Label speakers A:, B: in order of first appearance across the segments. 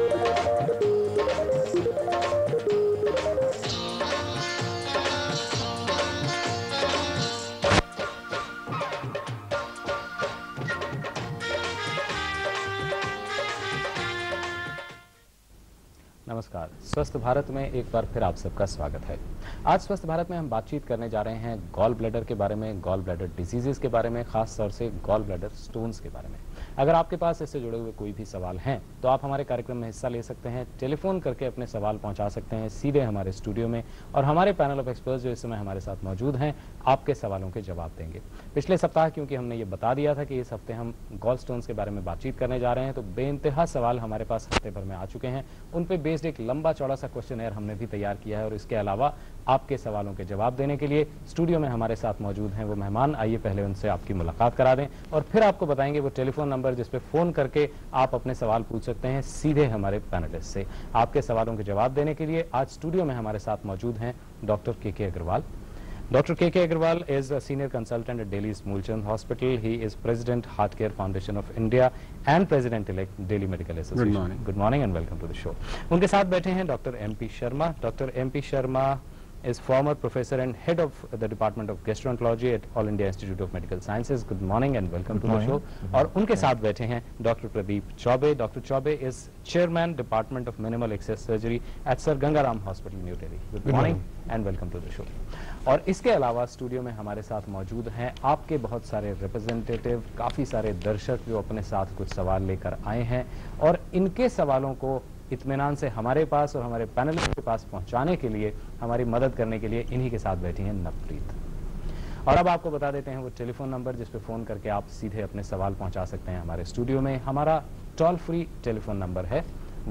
A: नमस्कार। स्वस्थ भारत में एक बार फिर आप सबका स्वागत है। आज स्वस्थ भारत में हम बातचीत करने जा रहे हैं गॉल ब्लैडर के बारे में, गॉल ब्लैडर डिजीजेस के बारे में, खास तौर से गॉल ब्लैडर स्टोन्स के बारे में। अगर आपके पास इससे जुड़े हुए कोई भी सवाल हैं तो आप हमारे कार्यक्रम में हिस्सा ले सकते हैं, टेलीफोन करके अपने सवाल पहुंचा सकते हैं सीधे हमारे स्टूडियो में, और हमारे पैनल ऑफ एक्सपर्ट्स जो इस समय हमारे साथ मौजूद हैं आपके सवालों के जवाब देंगे। पिछले सप्ताह क्योंकि हमने ये बता दिया था कि इस हफ्ते हम गॉल स्टोन्स के बारे में बातचीत करने जा रहे हैं, तो बेइंतहा सवाल हमारे पास हफ्ते भर में आ चुके हैं। उन पे बेस्ड एक लंबा चौड़ा सा क्वेश्चनएयर हमने भी तैयार किया है, और इसके अलावा आपके सवालों के जवाब देने के लिए स्टूडियो में हमारे साथ मौजूद हैं वो मेहमान। आइए पहले उनसे आपकी मुलाकात करा दें और फिर आपको बताएंगे वो टेलीफोन नंबर जिस पे फोन करके आप अपने सवाल पूछ सकते हैं सीधे हमारे पैनलिस्ट से। आपके सवालों के जवाब देने के लिए आज स्टूडियो में हमारे साथ मौजूद हैं डॉक्टर के Agarwal. Dr. K.K. Agarwal is a senior consultant at Delhi's Moolchand Hospital. He is President Heart Care Foundation of India and President-elect Delhi Medical Association.
B: Good morning.
A: Good morning and welcome to the show. उनके साथ बैठे हैं doctor MP Sharma. Doctor MP Sharma is former professor and head of the Department of Gastroenterology at All India Institute of Medical Sciences. Good morning and welcome to the show. और उनके साथ बैठे हैं doctor Pradeep Choubey. Doctor Choubey is Chairman Department of Minimal Access Surgery at Sir Gangaram Hospital, New Delhi. Good morning and welcome to the show. और इसके अलावा studio में हमारे साथ मौजूद हैं आपके बहुत सारे रिप्रेजेंटेटिव, काफ़ी सारे दर्शक जो अपने साथ कुछ सवाल लेकर आए हैं, और इनके सवालों को इत्मीनान से हमारे पास और हमारे पैनलिस्ट के पास पहुंचाने के लिए, हमारी मदद करने के लिए इन्हीं के साथ बैठी हैं नवप्रीत। और अब आपको बता देते हैं वो टेलीफोन नंबर जिस पे फ़ोन करके आप सीधे अपने सवाल पहुंचा सकते हैं हमारे स्टूडियो में। हमारा टोल फ्री टेलीफोन नंबर है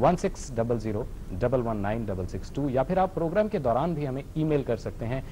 A: 1600-119-662, या फिर आप प्रोग्राम के दौरान भी हमें ईमेल कर सकते हैं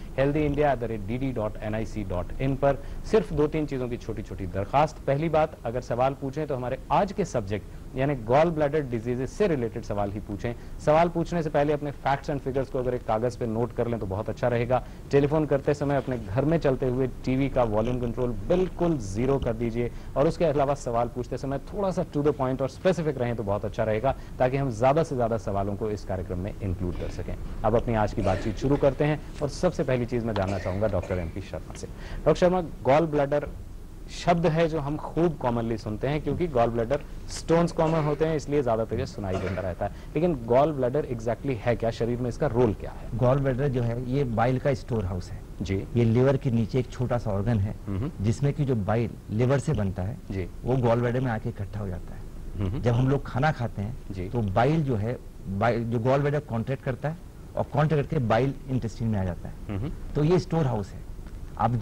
A: healthyindia@dd.nic.in पर। सिर्फ 2-3 चीज़ों की छोटी छोटी दरखास्त। पहली बात, अगर सवाल पूछें तो हमारे आज के सब्जेक्ट यानी गॉल ब्लैडर डिजीजेस से रिलेटेड सवाल ही पूछें। सवाल पूछने से पहले अपने फैक्ट्स एंड फिगर्स को अगर एक कागज़ पे नोट कर लें तो बहुत अच्छा रहेगा। टेलीफोन करते समय अपने घर में चलते हुए टीवी का वॉल्यूम कंट्रोल बिल्कुल 0 कर दीजिए, और उसके अलावा सवाल पूछते समय थोड़ा सा टू द पॉइंट और स्पेसिफिक रहें तो बहुत अच्छा रहेगा, ताकि हम ज़्यादा से ज़्यादा सवालों को इस कार्यक्रम में इंक्लूड कर सकें। अब अपनी आज की बातचीत शुरू करते हैं, और सबसे पहली चीज़ मैं जानना चाहूँगा डॉक्टर MP शर्मा से। डॉक्टर शर्मा, गॉल ब्लैडर शब्द है जो हम खूब कॉमनली सुनते हैं, क्योंकि गॉल ब्लैडर स्टोन्स कॉमन होते हैं इसलिए ज्यादातर ये सुनाई देता रहता है, लेकिन गॉल ब्लैडर एग्जैक्टली है क्या, शरीर में इसका रोल क्या है?
C: गॉल ब्लैडर जो है ये बाइल का स्टोर हाउस है
A: जी।
C: ये लिवर के नीचे एक छोटा सा ऑर्गन है जिसमें कि जो बाइल लिवर से बनता है जी, वो गॉल ब्लैडर में आके इकट्ठा हो जाता है। जब हम लोग खाना खाते हैं तो बाइल जो है, बाइल जो गॉल ब्लैडर कॉन्ट्रैक्ट करता है और कॉन्ट्रैक्ट करके बाइल इंटेस्टाइन में आ जाता है। तो ये स्टोर हाउस है। अब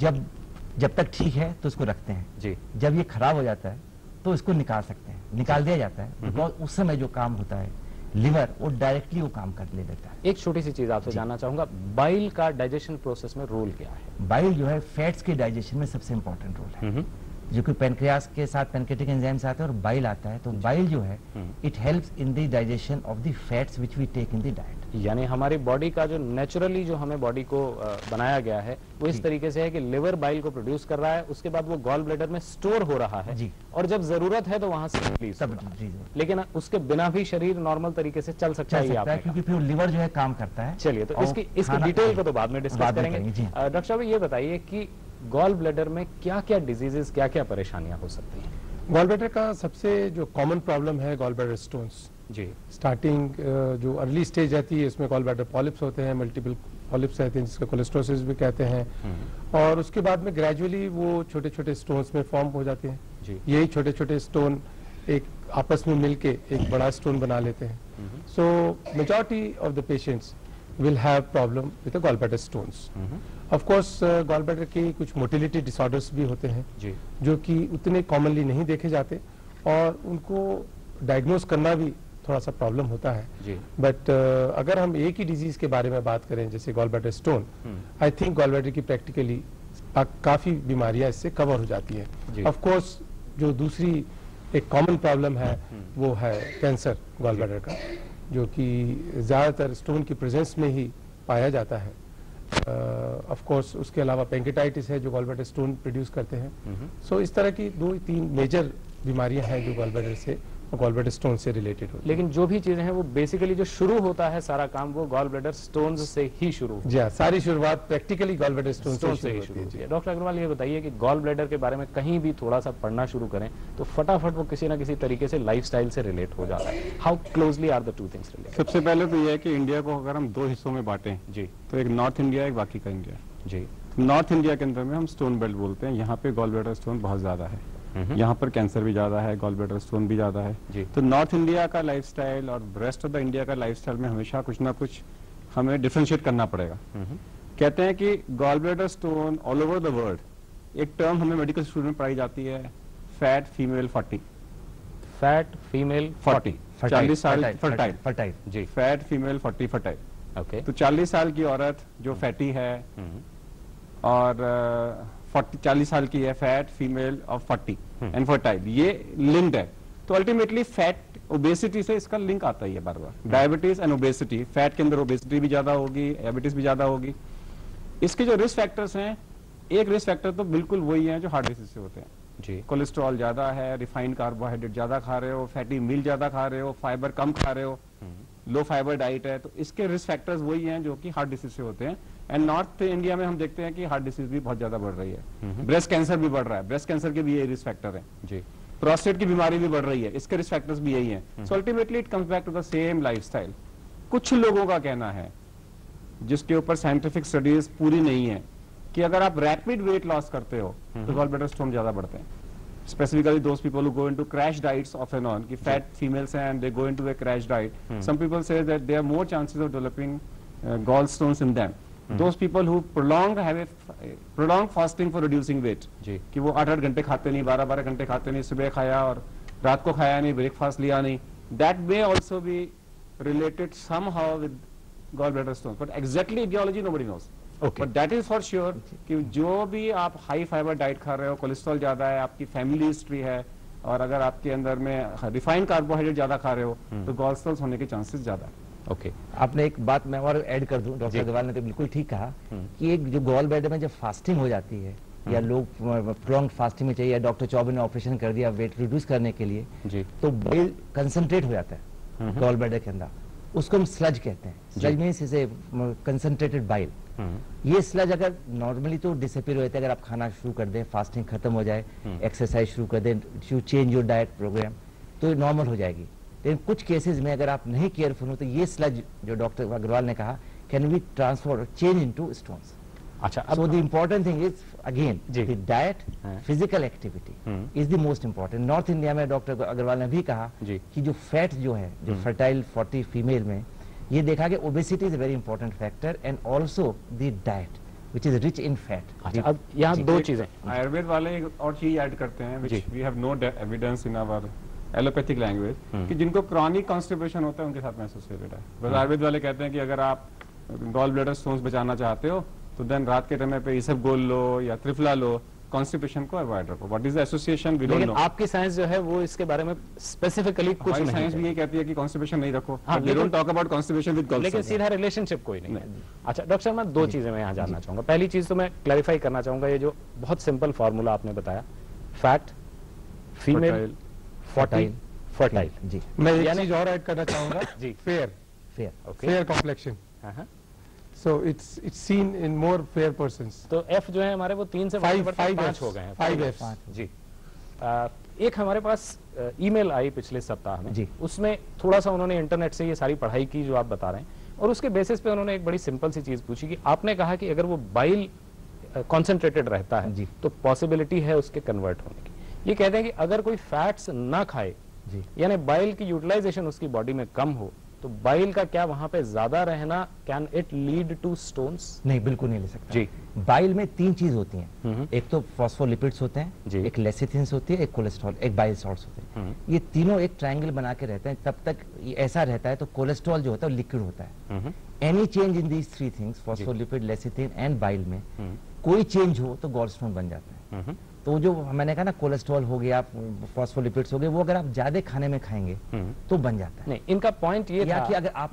C: जब तक ठीक है तो उसको रखते हैं जी, जब ये खराब हो जाता है तो इसको निकाल सकते हैं, निकाल दिया जाता है, बिकॉज उस समय जो काम होता है लिवर वो डायरेक्टली वो काम कर ले लेता है।
A: एक छोटी सी चीज आपसे जानना चाहूंगा, बाइल का डाइजेशन प्रोसेस में रोल क्या है?
C: बाइल जो है फैट्स के डाइजेशन में सबसे इंपॉर्टेंट रोल है, जो कि पेनक्रियास के साथ पेनक्रियाटिक एंजाइम्स आते हैं और बाइल आता है। तो बाइल जो है it helps in the digestion of the fats which we take in the diet.
A: यानी हमारी बॉडी का जो नेचुरली जो हमें बॉडी को बनाया गया है वो इस तरीके से है कि लिवर बाइल को प्रोड्यूस कर रहा है, उसके बाद वो गॉल ब्लैडर में स्टोर हो रहा है जी, और जब जरूरत है तो वहां से रिलीज हो रहा है। लेकिन उसके बिना भी शरीर नॉर्मल तरीके से चल सकता है,
C: क्योंकि फिर लिवर जो है काम करता है।
A: चलिए, तो इसकी डिटेल को तो बाद में डिस्कस करेंगे। डॉक्टर साहब, ये बताइए कि गॉल ब्लैडर में क्या क्या डिजीजेस, क्या क्या परेशानियां हो सकती हैं?
B: गॉल ब्लैडर का सबसे जो कॉमन प्रॉब्लम है गॉल ब्लैडर स्टोन्स जी। स्टार्टिंग जो अर्ली स्टेज रहती है इसमें गॉल ब्लैडर पॉलिप्स होते हैं, मल्टीपल पॉलिप्स रहते हैं जिसको कोलेस्ट्रोसिस भी कहते हैं, और उसके बाद में ग्रेजुअली वो छोटे छोटे स्टोन्स में फॉर्म हो जाते हैं जी। यही छोटे छोटे स्टोन एक आपस में मिलके एक बड़ा स्टोन बना लेते हैं। So majority of the patients will have problem with the gallbladder stones. Of course, gallbladder के कुछ motility disorders भी होते हैं जी, जो कि उतने commonly नहीं देखे जाते, और उनको diagnose करना भी थोड़ा सा प्रॉब्लम होता है जी। बट अगर हम एक ही डिजीज के बारे में बात करें जैसे gallbladder stone, I think gallbladder की प्रैक्टिकली काफी बीमारियां इससे कवर हो जाती है। ऑफ कोर्स जो दूसरी एक कॉमन प्रॉब्लम है वो है कैंसर गॉलब्लैडर का, जो कि ज़्यादातर स्टोन की प्रेजेंस में ही पाया जाता है। ऑफ कोर्स उसके अलावा पेंकेटाइटिस है जो गॉलब्लैडर स्टोन प्रोड्यूस करते हैं। सो इस तरह की 2-3 मेजर बीमारियां हैं जो गॉलब्लैडर से गॉल ब्लैडर स्टोन से रिलेटेड होती है।
A: लेकिन जो भी चीजें हैं वो बेसिकली जो शुरू होता है सारा काम वो गॉल ब्लैडर स्टोन्स से ही शुरू होता है।
B: जी हाँ, सारी शुरुआत प्रैक्टिकली गॉल ब्लैडर स्टोन से ही
A: शुरू होती है।
B: है।
A: डॉक्टर अग्रवाल ये बताइए कि गॉल ब्लैडर के बारे में कहीं भी थोड़ा सा पढ़ना शुरू करें तो फटाफट वो किसी ना किसी तरीके से लाइफस्टाइल से रिलेट हो जाता है। How closely are the two things related?
D: सबसे पहले तो ये है कि इंडिया को अगर हम 2 हिस्सों में बांटें
A: जी,
D: तो एक नॉर्थ इंडिया, एक बाकी का इंडिया।
A: जी,
D: नॉर्थ इंडिया के अंदर में हम स्टोन बेल्ट बोलते हैं, यहाँ पे गॉल ब्लैडर स्टोन बहुत ज्यादा है, यहाँ पर कैंसर भी ज्यादा है, गॉल ब्लैडर स्टोन भी ज्यादा है।
A: जी।
D: तो नॉर्थ इंडिया का लाइफस्टाइल और रेस्ट ऑफ द इंडिया का लाइफस्टाइल में हमेशा कुछ ना कुछ हमें डिफरेंशिएट करना पड़ेगा। कहते हैं कि gall bladder stone all over the world एक टर्म हमें मेडिकल स्टूडेंट में पढ़ाई जाती है, फैट फीमेल 40।
A: फैट फीमेल
D: 40 40 साल फर्टाइल,
C: फर्टाइल
A: जी,
D: फैट फीमेल 40 फर्टाइल।
A: ओके,
D: तो 40 साल की औरत जो फैटी है और 40 साल की है, fat female of 40 and fertile, ये लिंक्ड है। तो अल्टीमेटली फैट ओबेसिटी से इसका लिंक आता ही है बार बार। डायबिटीज एंड ओबेसिटी, फैट के अंदर ओबेसिटी भी ज्यादा होगी, डायबिटीज भी ज्यादा होगी। इसके जो रिस्क फैक्टर्स हैं, एक रिस्क फैक्टर तो बिल्कुल वही है जो हार्ट डिसीज से होते हैं
A: जी।
D: कोलेस्ट्रॉल ज्यादा है, रिफाइंड कार्बोहाइड्रेट ज्यादा खा रहे हो, फैटी मील ज्यादा खा रहे हो, फाइबर कम खा रहे हो, लो फाइबर डाइट है, तो इसके रिस्क फैक्टर्स वही हैं जो कि हार्ट डिसीज से होते हैं। एंड नॉर्थ इंडिया में हम देखते हैं कि हार्ट डिसीज भी बहुत ज्यादा बढ़ रही है, ब्रेस्ट कैंसर भी बढ़ रहा है, ब्रेस्ट कैंसर के भी ये रिस्क फैक्टर है
A: जी,
D: प्रोस्टेट की बीमारी भी बढ़ रही है, इसके रिस्क फैक्टर्स भी यही हैं। So ultimately it comes back to the same lifestyle. कुछ लोगों का कहना है, जिसके ऊपर साइंटिफिक स्टडीज पूरी नहीं है, कि अगर आप रैपिड वेट लॉस करते हो तो गॉल ब्लैडर स्टोन ज्यादा बढ़ते हैं। Specifically those people who go into crash diets off and on, कि fat females हैं and they go into a crash diet. Some people say that there are more chances of developing gallstones in them. Those people who have a prolonged fasting for reducing weight, कि वो 8-8 घंटे खाते नहीं, 12-12 घंटे खाते नहीं, सुबह खाया और रात को खाया नहीं, ब्रेकफास्ट लिया नहीं, that may also be related somehow with gallbladder stones. But exactly etiology nobody knows.
A: Okay.
D: But that is for sure कि जो भी आप हाई फाइबर डाइट खा रहे हो, कोलेस्ट्रॉल ज्यादा है, आपकी फैमिली हिस्ट्री है, और अगर आपके अंदर में रिफाइंड कार्बोहाइड्रेट ज्यादा खा रहे हो तो गॉलस्टोन्स होने के चांसेस ज्यादा है।
C: ओके, आपने एक बात मैं और ऐड कर दूं, डॉक्टर अग्रवाल ने तो बिल्कुल ठीक कहा कि एक जो गॉल ब्लैडर में जब फास्टिंग हो जाती है या लोग प्रोलॉन्ग्ड फास्टिंग में चाहिए, या डॉक्टर चौबे ने ऑपरेशन कर दिया वेट रिड्यूस करने के लिए जी, तो बाइल कंसंट्रेट हो जाता है गॉल ब्लैडर के अंदर, उसको हम स्लज कहते हैं। Sludge means is a concentrated bile. ये स्लज अगर नॉर्मली तो डिसअपीयर हो जाता है अगर आप खाना शुरू कर दें, फास्टिंग खत्म हो जाए, एक्सरसाइज शुरू कर दें, you change your diet program, तो नॉर्मल हो जाएगी। लेकिन कुछ केसेस में अगर आप नहीं केयरफुल हो तो ये स्लज जो डॉक्टर अग्रवाल ने कहा can be transfer change into stones.
A: अच्छा,
C: so the important thing is again the diet, physical activity is the most important. North India में डॉक्टर अग्रवाल ने भी कहा कि जो फैट जो है, जो फर्टाइल 40 फीमेल में, ये देखा कि obesity is a very important factor and also the diet which is rich in fat.
A: अच्छा, अब यहाँ दो चीजें
D: आयुर्वेद वाले एक और चीज ऐड करते हैं which we have no evidence in our allopathic language, कि जिनको क्रॉनिक कॉन्स्टिपेशन होता है उनके साथ में एसोसिएटेड है। बस आयुर्वेद वाले कहते हैं कि अगर आप गॉल ब्लैडर स्टोन्स बचाना चाहते हो तो देन रात के टाइम पे इसबगोल लो या त्रिफला लो, कॉन्स्टिपेशन को अवॉइड रखो। What is the association we don't know.
A: आपकी साइंस जो है वो इसके बारे में स्पेसिफिकली कुछ नहीं,
D: साइंस भी ये कहती है कि कॉन्स्टिपेशन नहीं रखो, we don't talk about constipation with gall,
A: लेकिन सीधा रिलेशनशिप कोई नहीं है। अच्छा डॉक्टर शर्मा, दो चीजें मैं यहाँ जानना चाहूंगा। पहली चीज तो मैं क्लैरिफाई करना चाहूंगा, ये जो बहुत सिंपल फॉर्मूला आपने बताया, फैट फीमेल 40 फर्टाइल
B: जी, मैं एक चीज और ऐड करना चाहूंगा जी, fair fair complexion. So it's seen in more fair persons.
A: तो F जो है हमारे वो 3 से 5 हो गए हैं,
B: 5F
A: जी। एक हमारे पास ईमेल आई पिछले सप्ताह में, उसमें थोड़ा सा उन्होंने इंटरनेट से ये सारी पढ़ाई की जो आप बता रहे हैं, और उसके बेसिस पे उन्होंने एक बड़ी सिंपल सी चीज पूछी कि आपने कहा कि अगर वो बाइल कॉन्सेंट्रेटेड रहता है तो पॉसिबिलिटी है उसके कन्वर्ट होने की। ये कहते हैं कि अगर कोई फैट्स ना खाए, यानी बाइल की यूटिलाइजेशन उसकी बॉडी में कम हो, तो बाइल का क्या वहां पे ज्यादा रहना can it lead to stones?
C: नहीं, बिल्कुल नहीं ले सकता
A: जी।
C: बाइल में 3 चीज होती हैं, एक तो फॉस्फोलिपिड्स होते हैं, एक लेसिथिन्स होती है, एक कोलेस्ट्रॉल, एक बाइल सॉल्ट्स होते हैं। ये तीनों एक ट्रायंगल बना के रहते हैं, तब तक ये ऐसा रहता है तो कोलेस्ट्रॉल जो होता है लिक्विड होता है। Any change in these 3 things, phospholipid, lecithin and bile में कोई चेंज हो तो गॉलस्टोन बन जाता है। तो जो मैंने कहा ना, कोलेस्ट्रॉल हो गया, फॉस्फोलिपिड्स हो गए, वो अगर आप ज्यादा खाने में खाएंगे तो बन जाता है।
A: नहीं, इनका पॉइंट ये था
C: कि अगर आप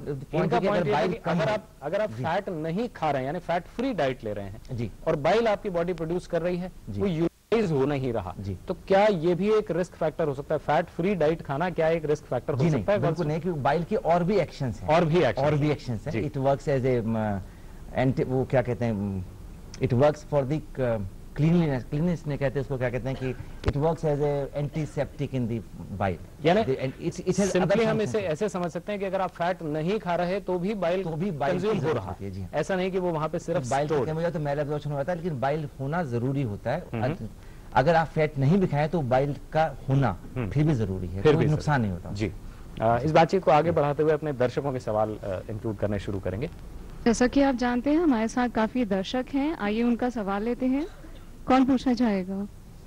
A: अगर आप फैट नहीं खा रहे हैं, यानी फैट फ्री डाइट ले रहे हैं जी, और बाइल आपकी बॉडी प्रोड्यूस कर रही है, वो यूटिलाइज स्टेबलाइज हो नहीं रहा, तो क्या ये भी एक रिस्क फैक्टर हो सकता है? फैट फ्री डाइट खाना क्या एक रिस्क फैक्टर हो सकता है?
C: बिल्कुल नहीं, क्योंकि बाइल के और भी एक्शंस हैं, और भी एक्शंस हैं। It works as a anti, वो क्या कहते हैं, it works for the cleanness ने कहते हैं उसको, क्या कहते हैं कि it works as a antiseptic in the bile.
A: यानी सिंपली हम इसे ऐसे समझ सकते हैं कि अगर आप फैट नहीं खा रहे तो भी बाइल कंज्यूम हो रहा है, ऐसा नहीं कि वो वहां पे सिर्फ
C: बाइल कम हो जाए तो मैल एब्जॉर्प्शन हो जाता है, लेकिन बाइल होना जरूरी होता है। अगर आप फैट नहीं भी खाएं तो बाइल का होना फिर भी जरूरी है, कोई नुकसान नहीं होता
A: जी। इस बातचीत को आगे बढ़ाते हुए अपने दर्शकों के सवाल इंक्लूड करने शुरू करेंगे।
E: जैसा कि आप जानते हैं हमारे साथ काफी दर्शक हैं, आइए उनका सवाल लेते हैं। कौन पूछना चाहेगा?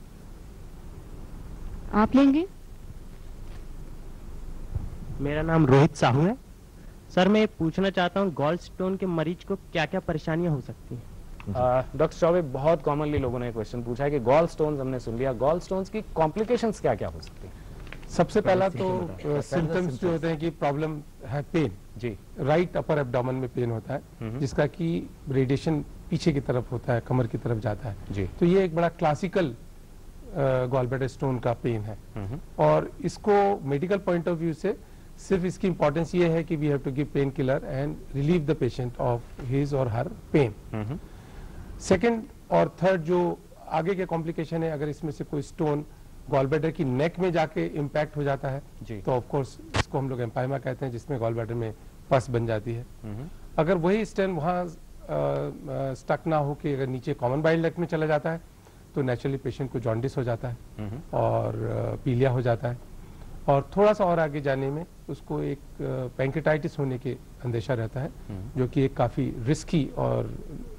E: आप लेंगे?
F: मेरा नाम रोहित साहू है। सर मैं पूछना चाहता हूँ गॉल स्टोन के मरीज को क्या क्या परेशानियां हो सकती हैं?
A: डॉक्टर चौबे, बहुत कॉमनली लोगों ने क्वेश्चन पूछा है कि गॉल स्टोन्स हमने सुन लिया, गॉल स्टोन्स की कॉम्प्लिकेशंस क्या क्या हो सकती हैं?
B: सबसे पहला तो सिम्टम्स जो होते हैं कि प्रॉब्लम है पेन जी, राइट अपर एब्डोमेन में पेन होता है जिसका कि रेडिएशन पीछे की तरफ होता है, कमर की तरफ जाता है जी। तो ये एक बड़ा क्लासिकल गॉलब्लैडर स्टोन का पेन है, और इसको मेडिकल पॉइंट ऑफ व्यू से सिर्फ इसकी इंपॉर्टेंस ये है कि we have to give pain killer and relieve the patient of his or her pain. Second और थर्ड जो आगे के कॉम्प्लिकेशन है, अगर इसमें से कोई स्टोन गॉलब्लैडर की नेक में जाके इम्पैक्ट हो जाता है तो ऑफ कोर्स इसको हम लोग एम्पाइमा कहते हैं, जिसमें गॉलब्लैडर में पस बन जाती है। अगर वही स्टेन वहाँ स्टक ना हो कि अगर नीचे कॉमन बाइल डक्ट में चला जाता है तो नेचुरली पेशेंट को जॉन्डिस हो जाता है और पीलिया हो जाता है, और थोड़ा सा और आगे जाने में उसको एक पैंक्रेटाइटिस होने के अंदेशा रहता है, जो कि एक काफी रिस्की और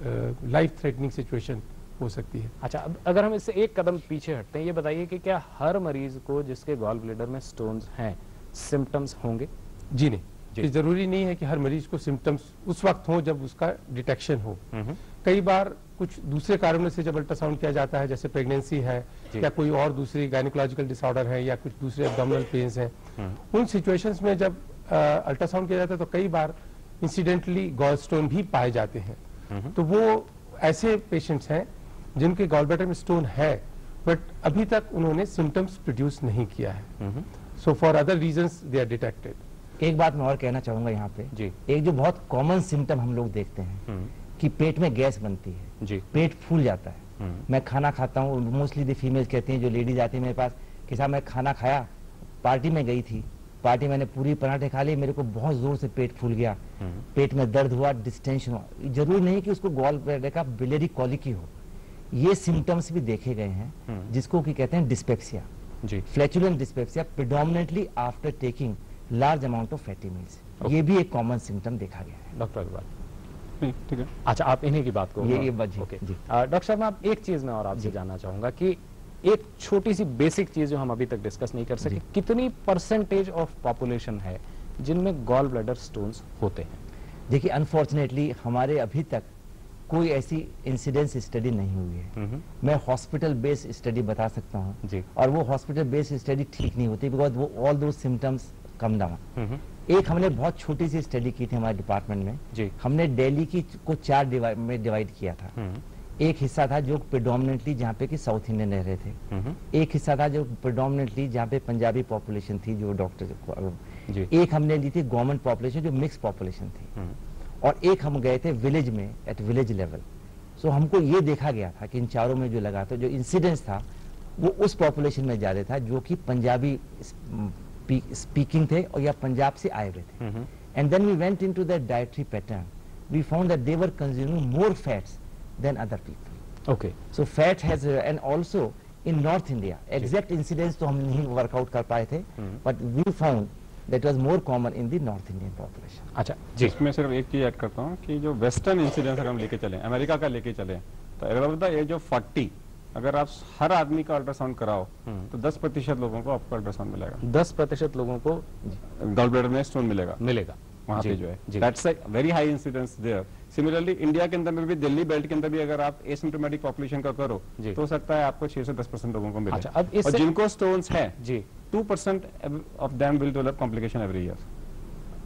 B: लाइफ थ्रेटनिंग सिचुएशन हो सकती है।
A: अच्छा, अब अगर हम इससे एक कदम पीछे हटते हैं, ये बताइए कि क्या हर मरीज को जिसके गॉल ब्लैडर में स्टोन्स हैं सिम्टम्स होंगे?
B: जी नहीं, ये जरूरी नहीं है कि हर मरीज को सिम्टम्स उस वक्त हो जब उसका डिटेक्शन हो। कई बार कुछ दूसरे कारणों से जब अल्ट्रासाउंड किया जाता है, जैसे प्रेगनेंसी है या कोई और दूसरी गायनिकोलॉजिकल डिसऑर्डर है या कुछ दूसरे एब्डोमिनल पेन्स हैं, उन सिचुएशंस में जब अल्ट्रासाउंड किया जाता है तो कई बार इंसिडेंटली गॉल स्टोन भी पाए जाते हैं। तो वो ऐसे पेशेंट्स हैं जिनके गॉल ब्लैडर में स्टोन है बट अभी तक उन्होंने सिम्टम्स प्रोड्यूस नहीं किया है, so for other reasons they are detected.
C: एक बात मैं और कहना चाहूंगा यहाँ पे जी। एक जो बहुत कॉमन सिम्टम हम लोग देखते हैं कि पेट में गैस बनती है जी, पेट फूल जाता है। मैं खाना खाता हूँ, मोस्टली द फीमेल्स कहती हैं, जो लेडीज आती है मेरे पास कि साहब मैं खाना खाया, पार्टी में गई थी, पार्टी मैंने पूरी पराठे खा ली, मेरे को बहुत जोर से पेट फूल गया, पेट में दर्द हुआ, डिस्टेंशन हुआ। जरूरी नहीं कि उसको गॉल ब्लैडर का बिलियरी कॉलिक ही हो, ये सिम्टम्स भी देखे गए हैं जिसको कि कहते हैं dyspepsia, flatulent dyspepsia, predominantly after taking large amount of fatty meals. ये भी एक कॉमन सिम्टम देखा गया है।
A: डॉक्टर अग्रवाल, ठीक है, अच्छा आप इन्हीं की बात को
C: ये
A: डॉक्टर साहब, मैं आप एक चीज में और आपसे जानना चाहूंगा कि एक छोटी सी बेसिक चीज जो हम अभी तक डिस्कस नहीं कर सके, कितनी परसेंटेज ऑफ पॉपुलेशन है जिनमें गॉल ब्लैडर स्टोन्स होते हैं?
C: देखिए अनफॉर्चुनेटली हमारे अभी तक कोई ऐसी इंसिडेंस स्टडी नहीं हुई है। मैं हॉस्पिटल बेस्ड स्टडी बता सकता हूँ, और वो हॉस्पिटल बेस्ड स्टडी ठीक नहीं होती बिकॉज वो ऑल दो सिम्टम्स कम डाउन। एक हमने बहुत छोटी सी स्टडी की थी हमारे डिपार्टमेंट में जी। हमने दिल्ली की को 4 में डिवाइड किया था। एक हिस्सा था जो प्रेडोमिनेंटली जहाँ पे कि साउथ इंडियन रह रहे थे, एक हिस्सा था जो प्रेडोमिनेंटली जहाँ पे पंजाबी पॉपुलेशन थी जो डॉक्टर, एक हमने ली थी गवर्नमेंट पॉपुलेशन जो मिक्स पॉपुलेशन थी, और एक हम गए थे विलेज में एट विलेज लेवल। सो हमको ये देखा गया था कि इन चारों में जो लगा था, जो इंसिडेंस था वो उस पॉपुलेशन में ज्यादा था जो कि पंजाबी स्पीकिंग थे और या पंजाब से आए हुए थे। And then we went into that dietary pattern, we found that they were consuming more fats than other people. Okay, so fat has, and also in north India exact incidence तो हम नहीं वर्कआउट कर पाए थे, but we found that was more common in the North Indian population।
D: अच्छा जी, इसमें सिर्फ एक चीज ऐड करता हूँ कि जो वेस्टर्न इंसिडेंस अगर हम लेके चले, अमेरिका का लेके चले, तो अगर ये जो 40 अगर आप हर आदमी का अल्ट्रासाउंड कराओ तो 10% लोगों को आपको अल्ट्रासाउंड मिलेगा,
A: 10% लोगों को
D: गॉल ब्लैडर में स्टोन मिलेगा वहाँ पे जो है, that's a very high incidence there. Similarly India के अंदर में भी, दिल्ली बेल्ट के अंदर भी अगर आप एसिम्प्टोमेटिक पॉपुलेशन का करो तो हो सकता है आपको 6 से 10% लोगों को मिले।
A: अच्छा, अब
D: और जिनको स्टोन्स है जी 2% of them will develop complication every year।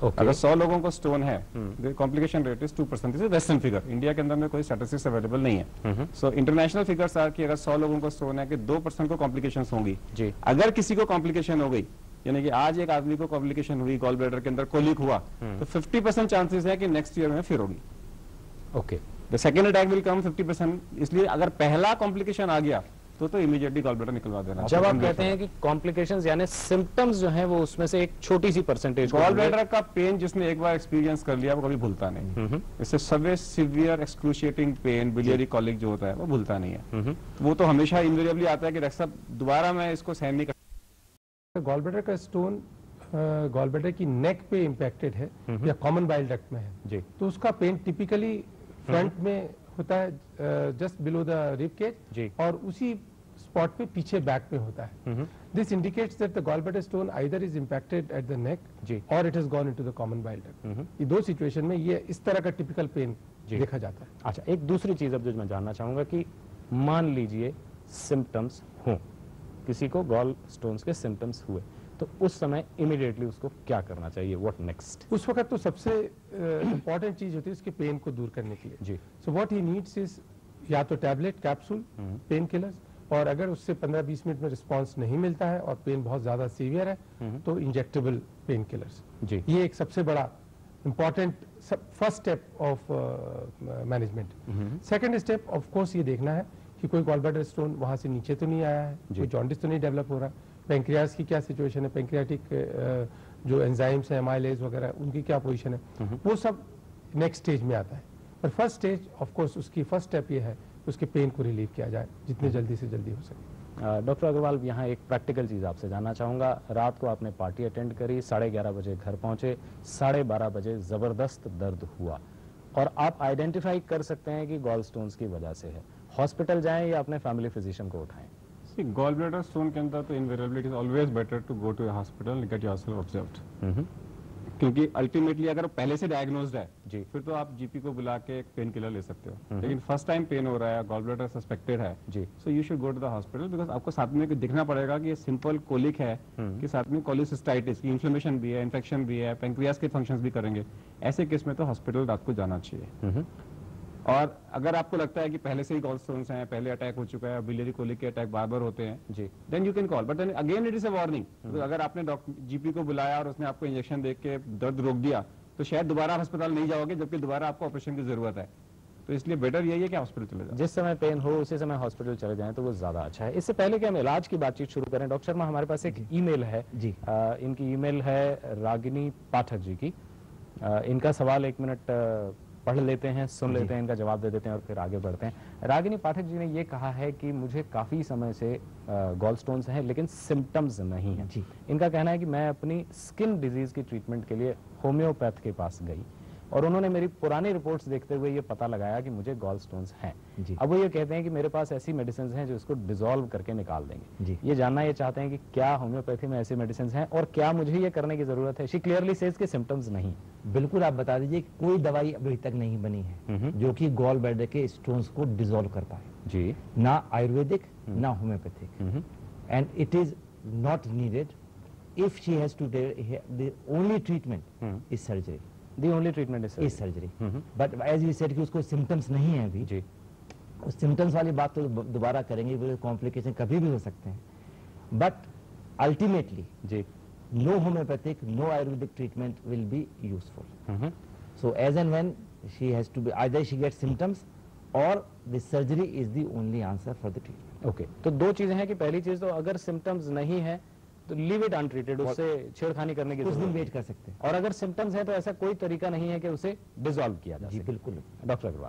D: अगर 100 लोगों को स्टोन है, complication rate is 2%. This is western figure. India के अंदर में कोई स्टैटिस्टिक्स अवेलेबल नहीं है. सो इंटरनेशनल फिगर्स आर कि अगर 100 लोगों को स्टोन है कि 2% को कॉम्प्लिकेशंस होंगी. अगर किसी को कॉम्प्लिकेशन हो गई, यानी कि आज एक आदमी को कॉम्प्लिकेशन हुई, गॉल ब्लैडर के अंदर कोलिक हुआ, तो 50% चांसेस है कि नेक्स्ट ईयर में फिर होगी.
A: Okay,
D: the second attack will come 50%. इसलिए अगर पहला कॉम्प्लिकेशन आ गया तो इमीडिएटली गॉल ब्लैडर निकलवा देना.
A: जब आप कहते हैं कि कॉम्प्लिकेशंस यानी सिम्टम्स जो हैं वो उसमें से एक छोटी सी परसेंटेज,
D: गॉल ब्लैडर का पेन जिसने एक बार एक्सपीरियंस कर लिया वो कभी भूलता नहीं. इससे सबसे severe excruciating pain, biliary colic जो होता है वो भूलता नहीं है. वो तो हमेशा इनवेरिएबली आता है कि डॉक्टर साहब दोबारा मैं इसको सहन नहीं कर.
B: गॉल ब्लैडर का स्टोन गॉल ब्लैडर की नेक पे इम्पैक्टेड है या कॉमन बाइल डक्ट में है, तो उसका पेन टिपिकली फ्रंट में होता है, just below the rib cage, और उसी स्पॉट पे पीछे बैक पे होता है. This indicates that the gall bladder stone either is impacted at the neck or it has gone into the common bile duct. ये दो सिचुएशन में ये इस तरह का टिपिकल पेन देखा जाता है.
A: अच्छा, एक दूसरी चीज अब जो मैं जानना चाहूंगा कि मान लीजिए सिम्टम्स हों, किसी को गॉल स्टोन्स के सिम्टम्स हुए, तो उस समय इमीडिएटली उसको क्या करना चाहिए? What next?
B: उस वक्त तो सबसे इम्पोर्टेंट चीज होती है उसके पेन को दूर करने के लिए. So what he needs is या तो टैबलेट, कैप्सूल, पेन किलर्स, और अगर उससे 15-20 मिनट में रिस्पांस नहीं मिलता है और पेन बहुत ज्यादा सीवियर है तो इंजेक्टेबल पेन किलर्स. ये एक सबसे बड़ा important first step of management. Second step of course ये देखना है कि कोई गॉल ब्लैडर स्टोन वहां से नीचे तो नहीं आया है, कोई जॉन्डिस तो नहीं डेवलप हो रहा है, पेंक्रियास की क्या सिचुएशन है, पेंक्रियाटिक जो एंजाइम्स हैं, एमाइलेज वगैरह, उनकी क्या पोजीशन है, वो सब नेक्स्ट स्टेज में आता है. पर फर्स्ट स्टेज ऑफ कोर्स उसकी फर्स्ट स्टेप ये है उसके पेन को रिलीव किया जाए जितने जल्दी से जल्दी हो सके.
A: डॉक्टर अग्रवाल, यहाँ एक प्रैक्टिकल चीज आपसे जानना चाहूंगा. रात को आपने पार्टी अटेंड करी, 11:30 बजे घर पहुंचे, 12:30 बजे जबरदस्त दर्द हुआ और आप आइडेंटिफाई कर सकते हैं कि गॉल स्टोन्स की वजह से है. हॉस्पिटल जाएं या अपने फैमिली फिजिशियन को उठाएं?
D: गॉल ब्लैडर स्टोन के अंदर तो invariably it is always better to go to hospital and get yourself observed. क्योंकि अल्टीमेटली अगर पहले से डायग्नोज्ड है फिर तो आप जीपी को बुला के एक पेन किलर ले सकते हो. लेकिन फर्स्ट टाइम पेन हो रहा है, गॉल ब्लैडर सस्पेक्टेड है, so you should go to the hospital, because आपको साथ में देखना पड़ेगा कि ये सिंपल कोलिक है कि साथ में कोलिसिस्टाइटिस की इन्फ्लेमेशन भी है, इन्फेक्शन भी है, पेंक्रियास के फंक्शंस भी करेंगे. ऐसे केस में तो हॉस्पिटल रात को जाना चाहिए. और अगर आपको लगता है कि पहले से ही गॉल स्टोन्स हैं, पहले अटैक हो चुका है, बिलियरी कोलिक के अटैक बार बार होते हैं, then you can call. But then again it is a warning. अगर आपने जीपी को बुलाया और उसने आपको इंजेक्शन देख के दर्द रोक दिया तो शायद दोबारा अस्पताल नहीं जाओगे, जबकि दोबारा आपको ऑपरेशन की जरूरत है. तो इसलिए बेटर यही है कि हॉस्पिटल चले जाओ.
A: जिस समय पेन हो उसी समय हॉस्पिटल चले जाएं तो वो ज्यादा अच्छा है. इससे पहले कि हम इलाज की बातचीत शुरू करें, डॉक्टर शर्मा, हमारे पास एक ईमेल है. इनकी ईमेल है रागिनी पाठक जी की. इनका सवाल 1 मिनट पढ़ लेते हैं, सुन लेते हैं, इनका जवाब दे देते हैं और फिर आगे बढ़ते हैं. रागिनी पाठक जी ने ये कहा है कि मुझे काफी समय से गॉल स्टोन्स हैं लेकिन सिम्टम्स नहीं है. इनका कहना है कि मैं अपनी स्किन डिजीज की ट्रीटमेंट के लिए होम्योपैथ के पास गई और उन्होंने मेरी पुरानी रिपोर्ट्स देखते हुए ये पता लगाया कि मुझे गॉल स्टोन्स हैं. अब वो ये कहते हैं कि मेरे पास ऐसी मेडिसिन हैं जो इसको डिसॉल्व करके निकाल देंगे. ये जानना ये चाहते हैं कि क्या होम्योपैथी में ऐसी मेडिसिन हैं और क्या मुझे ये करने की जरूरत है. शी क्लियरली सेज के सिम्टम्स नहीं.
C: बिल्कुल, आप बता दीजिए कोई दवाई अभी तक नहीं बनी है जो कि गॉल ब्लैडर के स्टोन्स को डिसॉल्व कर पाए. ना आयुर्वेदिक ना homeopathic. And it is not needed if she has to the only treatment is surgery.
A: The only treatment is
C: surgery. But as you said कि उसको symptoms नहीं है अभी, उस symptoms वाली बात तो दोबारा करेंगे, कॉम्प्लिकेशन कभी भी हो सकते हैं. But ultimately, no homeopathic, no Ayurvedic treatment will be useful. So as and when she has to be, either she gets symptoms or the surgery is the only answer for the treatment.
A: Okay. तो दो चीजें हैं कि पहली चीज तो अगर symptoms नहीं है तो लीव इट अनट्रीटेड, उससे छेड़खानी करने की
C: कुछ दिन वेट कर सकते हैं.
A: और अगर सिम्टम्स है तो ऐसा कोई तरीका नहीं है कि उसे डिसॉल्व किया जा सके.
C: बिल्कुल.
A: डॉक्टर अग्रवाल,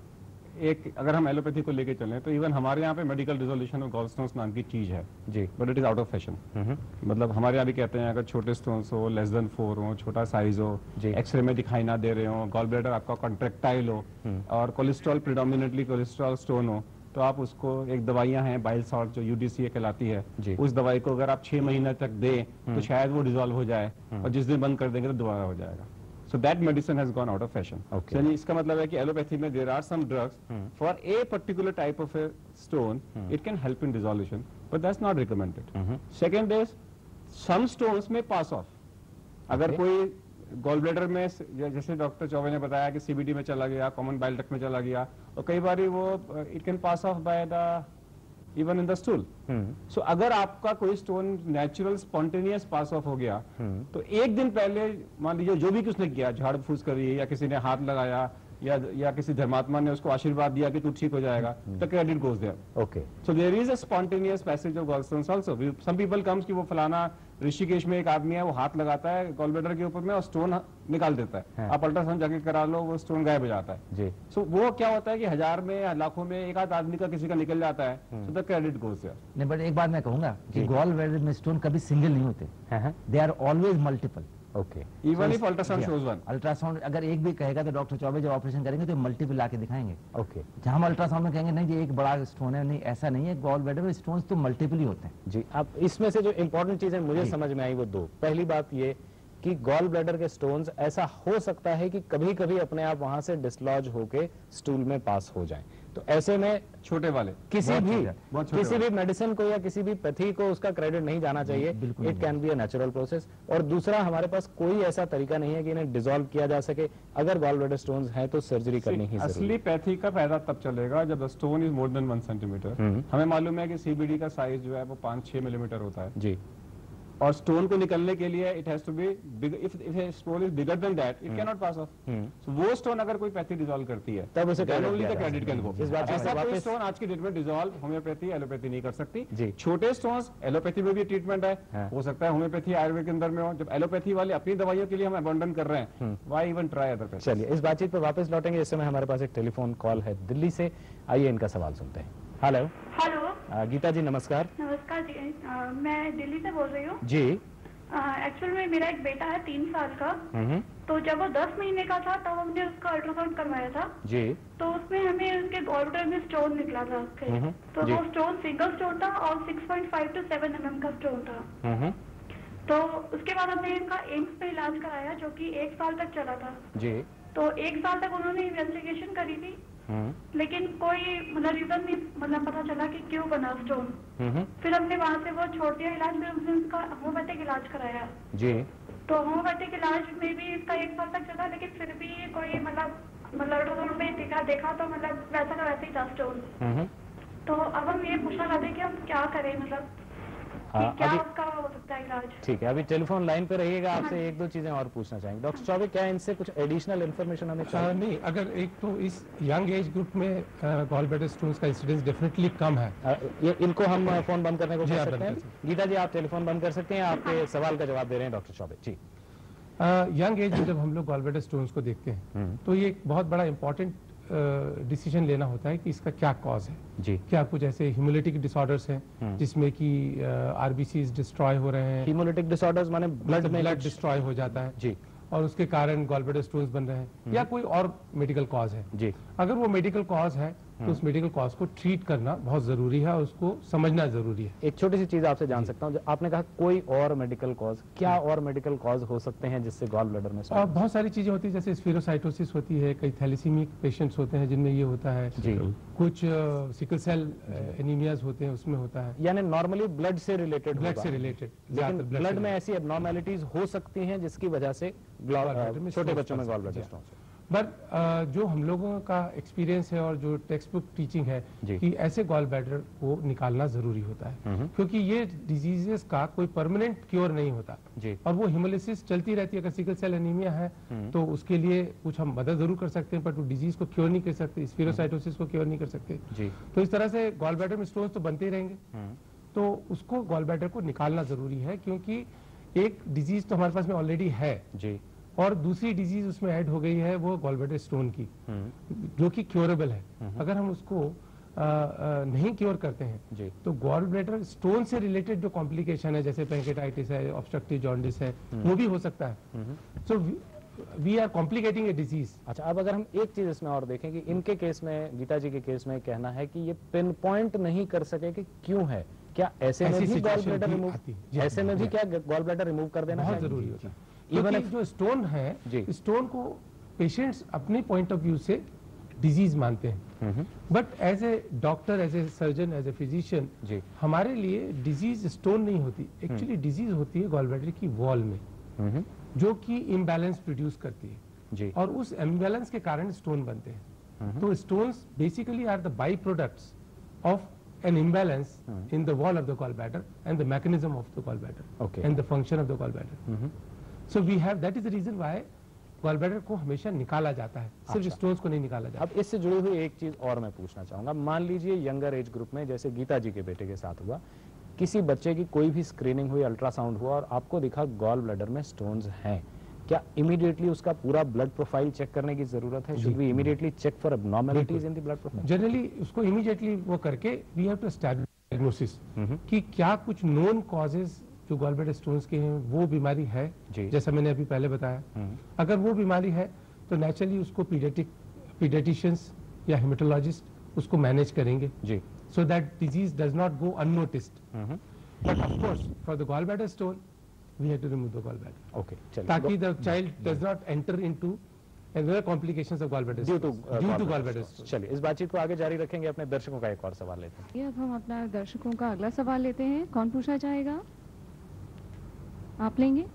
D: एक अगर हम एलोपैथी को लेके चलें तो इवन हमारे यहाँ पे medical resolution of gall stones नाम की चीज है. But it is out of fashion. मतलब हमारे यहाँ भी कहते हैं अगर छोटे स्टोन्स हो, लेस देन 4 हो, छोटा साइज हो, एक्सरे में दिखाई ना दे रहे हो, गॉल ब्लैडर आपका कॉन्ट्रेक्टाइल हो और कोलेस्ट्रॉल प्रिडोमिनेटली कोलेस्ट्रॉल स्टोन हो, तो आप उसको एक दवाइयां हैं बाइल सॉल्ट जो यूडीसीए कहलाती है, उस दवाई को अगर आप 6 महीने तक दें तो शायद वो डिसॉल्व हो जाए और जिस दिन बंद कर देंगे तो दोबारा हो जाएगा. So that medicine has gone out of fashion.
A: Okay.
D: So इसका मतलब है कि एलोपैथी में there are some drugs for a particular type of a stone, it can help in dissolution, but that's not recommended. Second is some stones may pass off. अगर कोई gall bladder में जैसे doctor Choubey ने बताया कि CBD में चला गया, कॉमन बाइल डक्ट में चला गया, और कई बार वो it can pass off by the even in the stool. So अगर आपका कोई stone natural spontaneous pass off हो गया तो एक दिन पहले मान लीजिए जो भी किसने किया, झाड़ फूस करी या किसी ने हाथ लगाया या किसी धर्मात्मा ने उसको आशीर्वाद दिया कि तू ठीक हो जाएगा, the credit goes there.
A: Okay,
D: so there is a spontaneous passage of gallstones also. Some people comes कि वो फलाना ऋषिकेश में एक आदमी है, वो हाथ लगाता है गॉल ब्लैडर के ऊपर में और स्टोन निकाल देता है। आप अल्ट्रासाउंड जाके करा लो, वो स्टोन गायब हो जाता है जी। सो वो क्या होता है कि 1000 में या लाखों में एक आध आदमी का किसी का निकल जाता है, so the credit goes there.
C: नहीं, बट एक बात मैं कहूंगा कि गॉल ब्लैडर में स्टोन कभी सिंगल नहीं होते, they are always multiple.
A: Okay,
D: even if ultrasound shows one.
C: Ultrasound अगर एक भी कहेगा तो डॉक्टर चौबे जब ऑपरेशन करेंगे तो मल्टीपल आके दिखाएंगे।
A: ओके,
C: जहां हम अल्ट्रासाउंड में कहेंगे नहीं जी एक बड़ा स्टोन है, नहीं ऐसा नहीं है। गॉल ब्लैडर में स्टोन तो मल्टीपल ही होते हैं
A: जी। अब इसमें से जो इंपॉर्टेंट चीजें मुझे समझ में आई वो दो। पहली बात ये कि गॉल ब्लैडर के स्टोन्स ऐसा हो सकता है कि कभी कभी अपने आप वहां से डिसलॉज होके स्टूल में पास हो जाएं, तो ऐसे में
D: छोटे वाले
A: किसी भी मेडिसिन को या किसी भी पैथी को उसका क्रेडिट नहीं जाना चाहिए। It can be a natural process. और दूसरा, हमारे पास कोई ऐसा तरीका नहीं है कि इन्हें डिसॉल्व किया जा सके। अगर गॉल ब्लैडर स्टोन्स हैं तो सर्जरी करनी ही जरूरी है।
D: असली पैथी का फायदा तब चलेगा जब stone is more than 1 centimetre. हमें मालूम है कि सीबीडी का साइज जो है वो 5-6 मिलीमीटर होता है
A: जी,
D: और स्टोन को निकलने के लिए it has to be big. If stone is bigger than that it can not pass off. So वो स्टोन अगर कोई पैथी डिसॉल्व करती है
A: तब उसे
D: only the credit can go.
A: इस बात से
D: ऐसा कोई
A: वापस
D: स्टोन आज की डेट में डिसॉल्व होम्योपैथी एलोपैथी नहीं कर सकती
A: जी।
D: छोटे स्टोन्स एलोपैथी में भी ट्रीटमेंट है, हो सकता है होम्योपैथी आयुर्वेद के अंदर में हो। जब एलोपैथी वाले अपनी दवाइयों के लिए हम अबंडन कर रहे हैं, why even try other pathy.
A: चलिए इस बातचीत पर वापस लौटेंगे। इस समय हमारे पास एक टेलीफोन कॉल है दिल्ली से। आइए इनका सवाल सुनते हैं। हेलो
G: हेलो,
A: गीता जी नमस्कार।
G: नमस्कार जी, मैं दिल्ली से बोल रही हूँ
A: जी।
G: एक्चुअल में मेरा एक बेटा है 3 साल का। तो जब वो 10 महीने का था तब हमने उसका अल्ट्रासाउंड करवाया था जी। तो उसमें हमें उसके गॉलब्लैडर में स्टोन निकला था उसके। तो वो स्टोन सिंगल स्टोन था और 6.5 to 7 mm का स्टोन था। तो उसके बाद हमने इनका एम्स में इलाज कराया जो कि 1 साल तक चला था जी। तो 1 साल तक उन्होंने इन्वेस्टिगेशन करी थी, लेकिन कोई रीजन नहीं पता चला कि क्यों बना स्टोन। फिर हमने वहाँ से वो छोड़ दिया इलाज, फिर हमने उसका होम्योपैथिक इलाज कराया जी। तो होम्योपैथिक इलाज में भी इसका 1 साल तक चला, लेकिन फिर भी कोई अल्ट्रासाउंड में देखा तो वैसा का वैसे ही था स्टोन। तो अब हम ये पूछना चाहते हैं कि हम क्या करें, क्या उसका हो सकता है इलाज।
A: ठीक है, अभी टेलीफोन लाइन पे रहिएगा। आपसे 1-2 चीजें और पूछना चाहेंगे। डॉक्टर चौबे, क्या इनसे कुछ एडिशनल इन्फॉर्मेशन हमें चाहिए?
B: नहीं, अगर एक तो इस यंग एज ग्रुप में गॉल ब्लैडर स्टोन्स का इंसिडेंस डेफिनेटली कम है।
A: ये इनको हम फोन बंद करने को कह सकते हैं। गीता जी आप टेलीफोन बंद कर सकते हैं। आपके सवाल का जवाब दे रहे हैं doctor Chaube ji.
B: Young age में जब हम लोग गॉल ब्लैडर स्टोन्स को देखते हैं तो ये एक बहुत बड़ा इंपॉर्टेंट डिसीजन लेना होता है कि इसका क्या कॉज है जी। क्या कुछ ऐसे हीमोलिटिक डिसऑर्डर्स हैं जिसमें कि आरबीसीज डिस्ट्रॉय हो रहे हैं।
A: हीमोलिटिक डिसऑर्डर्स माने ब्लड
B: डिस्ट्रॉय हो जाता है
A: जी,
B: और उसके कारण गॉल ब्लैडर स्टोन्स बन रहे हैं, या कोई और मेडिकल कॉज है जी। अगर वो मेडिकल कॉज है तो उस मेडिकल कॉज को ट्रीट करना बहुत जरूरी है और उसको समझना जरूरी है।
A: एक छोटी सी चीज आपसे जान सकता हूँ, आपने कहा कोई और मेडिकल कॉज, क्या और मेडिकल कॉज हो सकते हैं जिससे गॉल ब्लैडर में
B: बहुत सारी चीजें होती है, जैसे स्फीरोसाइटोसिस होती है, कई थैलेसीमिक पेशेंट्स होते हैं जिनमें ये होता है जी। कुछ सिकल सेल एनीमियाज होते हैं उसमें होता है,
A: यानी नॉर्मली ब्लड से रिलेटेड,
B: लेकिन
A: ब्लड में ऐसी एब्नॉर्मैलिटीज हो सकती हैं जिसकी वजह से छोटे बच्चों में गॉल ब्लैडर स्टोन्स।
B: बट जो हम लोगों का एक्सपीरियंस है और जो टेक्स्ट बुक टीचिंग है कि ऐसे गॉल ब्लैडर को निकालना जरूरी होता है, क्योंकि ये डिजीजेस का कोई परमानेंट क्योर नहीं होता जी। और वो हिमोलिसिस चलती रहती है। अगर सिकल सेल एनीमिया है तो उसके लिए कुछ हम मदद जरूर कर सकते हैं, बट वो डिजीज को क्योर नहीं कर सकते, स्फीरोसाइटोसिस को क्योर नहीं कर सकते जी। तो इस तरह से गॉल ब्लैडर में स्टोन्स तो बनते ही रहेंगे, तो उसको गॉल ब्लैडर को निकालना जरूरी है, क्योंकि एक डिजीज तो हमारे पास में ऑलरेडी है जी, और दूसरी डिजीज उसमें ऐड हो गई है वो गॉल ब्लैडर स्टोन की, जो कि क्योरेबल है। अगर हम उसको नहीं क्योर करते हैं जी, तो गॉल ब्लैडर स्टोन से रिलेटेड जो कॉम्प्लिकेशन है, जैसे पैंक्रेटाइटिस है, ऑब्स्ट्रक्टिव जॉन्डिस है, वो भी हो सकता है। So we are complicating a disease.
A: अच्छा, अब अगर हम एक चीज इसमें और देखें कि इनके केस में, गीता जी के केस में कहना है कि ये पिन पॉइंट नहीं कर सके कि क्यों है, क्या ऐसे में भी गॉल ब्लैडर रिमूव, ऐसे में भी क्या गॉल ब्लैडर रिमूव कर देना
B: बहुत जरूरी होता है? इवन जो स्टोन है, स्टोन को पेशेंट्स अपने पॉइंट ऑफ व्यू से डिजीज मानते हैं, but as a doctor, as a surgeon, as a physician हमारे लिए डिजीज स्टोन नहीं होती। एक्चुअली डिजीज होती है गॉल ब्लैडर की वॉल में। जो कि इम्बैलेंस प्रोड्यूस करती है
A: जी।
B: और उस इम्बैलेंस के कारण स्टोन बनते हैं। तो stones basically are the by products of an imbalance in the wall of the gallbladder and the mechanism of the gallbladder and the function of the gallbladder. So we have, that is the reason why gallbladder को हमेशा निकाला जाता है, सिर्फ stones को नहीं निकाला जाता।
A: अब इससे जुड़ी हुई एक चीज और मैं पूछना चाहूंगा, मान लीजिए यंगर एज ग्रुप में जैसे गीता जी के बेटे के साथ हुआ, किसी बच्चे की कोई भी स्क्रीनिंग हुई, अल्ट्रासाउंड हुआ और आपको दिखा गॉल ब्लैडर में स्टोन्स हैं, क्या इमीडिएटली उसका पूरा ब्लड प्रोफाइल चेक करने की जरूरत है? Should we immediately check for abnormalities in the blood profile?
B: Generally उसको इमीडिएटली वो करके we have to establish diagnosis कि क्या कुछ नोन कॉजेज जो गॉलब्लैडर स्टोन्स के हैं वो बीमारी है, जैसा मैंने अभी पहले बताया। अगर वो बीमारी है तो नेचुरली उसको पीडियाट्रिशियंस या हेमेटोलॉजिस्ट उसको मैनेज करेंगे जी, so that disease does not go unnoticed. But of course for the gallbladder stone we have to remove the gallbladder.
A: Okay,
B: ताकि the child does not enter into another complications of gallbladder
A: due to
B: gallbladder.
A: चलिए इस बातचीत को आगे जारी रखेंगे, अपने दर्शकों का एक और सवाल लेते हैं।
E: ये अब हम अपना दर्शकों का अगला सवाल लेते हैं। कौन पूछना चाहेगा? आप लेंगे?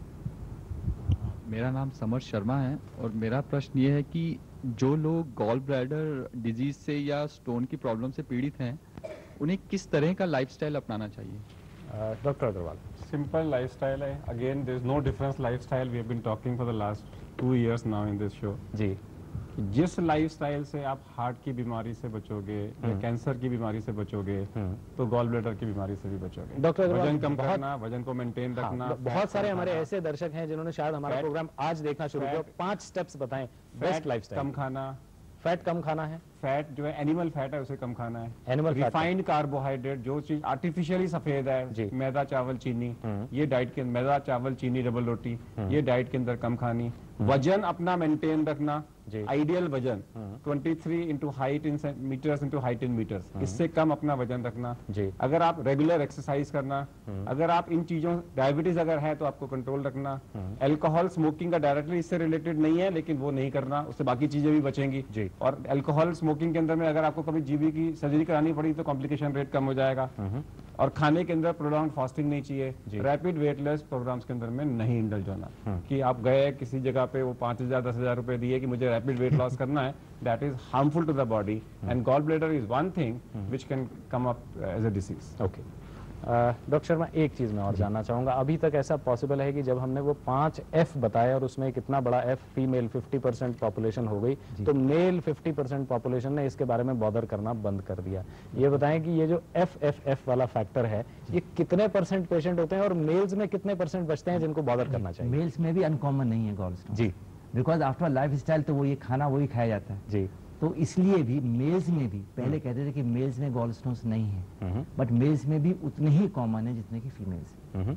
H: मेरा नाम समर शर्मा है और मेरा प्रश्न ये है कि जो लोग गॉल ब्लैडर डिजीज से या स्टोन की प्रॉब्लम से पीड़ित हैं, उन्हें किस तरह का लाइफस्टाइल अपनाना चाहिए?
A: डॉक्टर अग्रवाल।
D: Simple lifestyle है. Again, there is no difference lifestyle. We have been talking for the last 2 years now in this show.
A: जी।
D: जिस लाइफस्टाइल से आप हार्ट की बीमारी से बचोगे या कैंसर की बीमारी से बचोगे तो गॉल ब्लैडर की बीमारी से भी बचोगे।
A: डॉक्टर
D: वजन कम करना, वजन को मेंटेन रखना।
A: बहुत सारे हमारे ऐसे दर्शक हैं जिन्होंने शायद हमारा प्रोग्राम आज देखना शुरू किया। 5 स्टेप्स बताएं बेस्ट लाइफस्टाइल।
D: कम खाना,
A: फैट कम खाना है,
D: फैट जो है एनिमल फैट है उसे कम खाना है,
A: एनिमल
D: रिफाइंड कार्बोहाइड्रेट जो चीज आर्टिफिशियली सफेद है, मैदा चावल चीनी, ये डाइट के मैदा चावल चीनी डबल रोटी ये डाइट के अंदर कम खानी। वजन अपना मेंटेन रखना, आइडियल वजन 23 into height in metres into height in metres, इससे कम अपना वजन रखना। अगर आप रेगुलर एक्सरसाइज करना, अगर आप इन चीजों डायबिटीज अगर है तो आपको कंट्रोल रखना। अल्कोहल स्मोकिंग का डायरेक्टली इससे रिलेटेड नहीं है लेकिन वो नहीं करना, उससे बाकी चीजें भी बचेंगी। और अल्कोहल स्मोकिंग के अंदर में अगर आपको कभी जीबी की सर्जरी करानी पड़ी तो कॉम्प्लिकेशन रेट कम हो जाएगा। और खाने के अंदर प्रोलॉन्ग फास्टिंग नहीं चाहिए। रैपिड वेट लॉस प्रोग्राम्स के अंदर में नहीं इंडल्ज होना कि आप गए किसी जगह पे वो 5,000 10,000 रुपए दिए कि मुझे रैपिड वेट लॉस करना है, that is harmful to the body and gall bladder is one thing which can come up as a disease.
A: Okay doctor Sharma, एक चीज मैं और जानना चाहूंगा, अभी तक ऐसा पॉसिबल है कि जब हमने वो 5 F बताया और उसमें एक इतना बड़ा F फीमेल 50% पॉपुलेशन हो गई तो मेल 50% पॉपुलेशन ने इसके बारे में बॉदर करना बंद कर दिया। ये बताएं कि ये जो FFF वाला फैक्टर है ये कितने % पेशेंट होते हैं और मेल्स में कितने % बचते हैं जिनको बॉदर करना चाहिए?
C: मेल्स में भी अनकॉमन नहीं है गॉल स्टोन
A: जी,
C: बिकॉज आफ्टर लाइफ स्टाइल तो वो ये खाना वही खाया जाता है
A: जी।
C: तो इसलिए भी मेल्स में भी पहले कहते थे कि मेल्स में गॉल स्टोन्स नहीं है, बट मेल्स में भी उतने ही कॉमन है जितने कि फीमेल्स।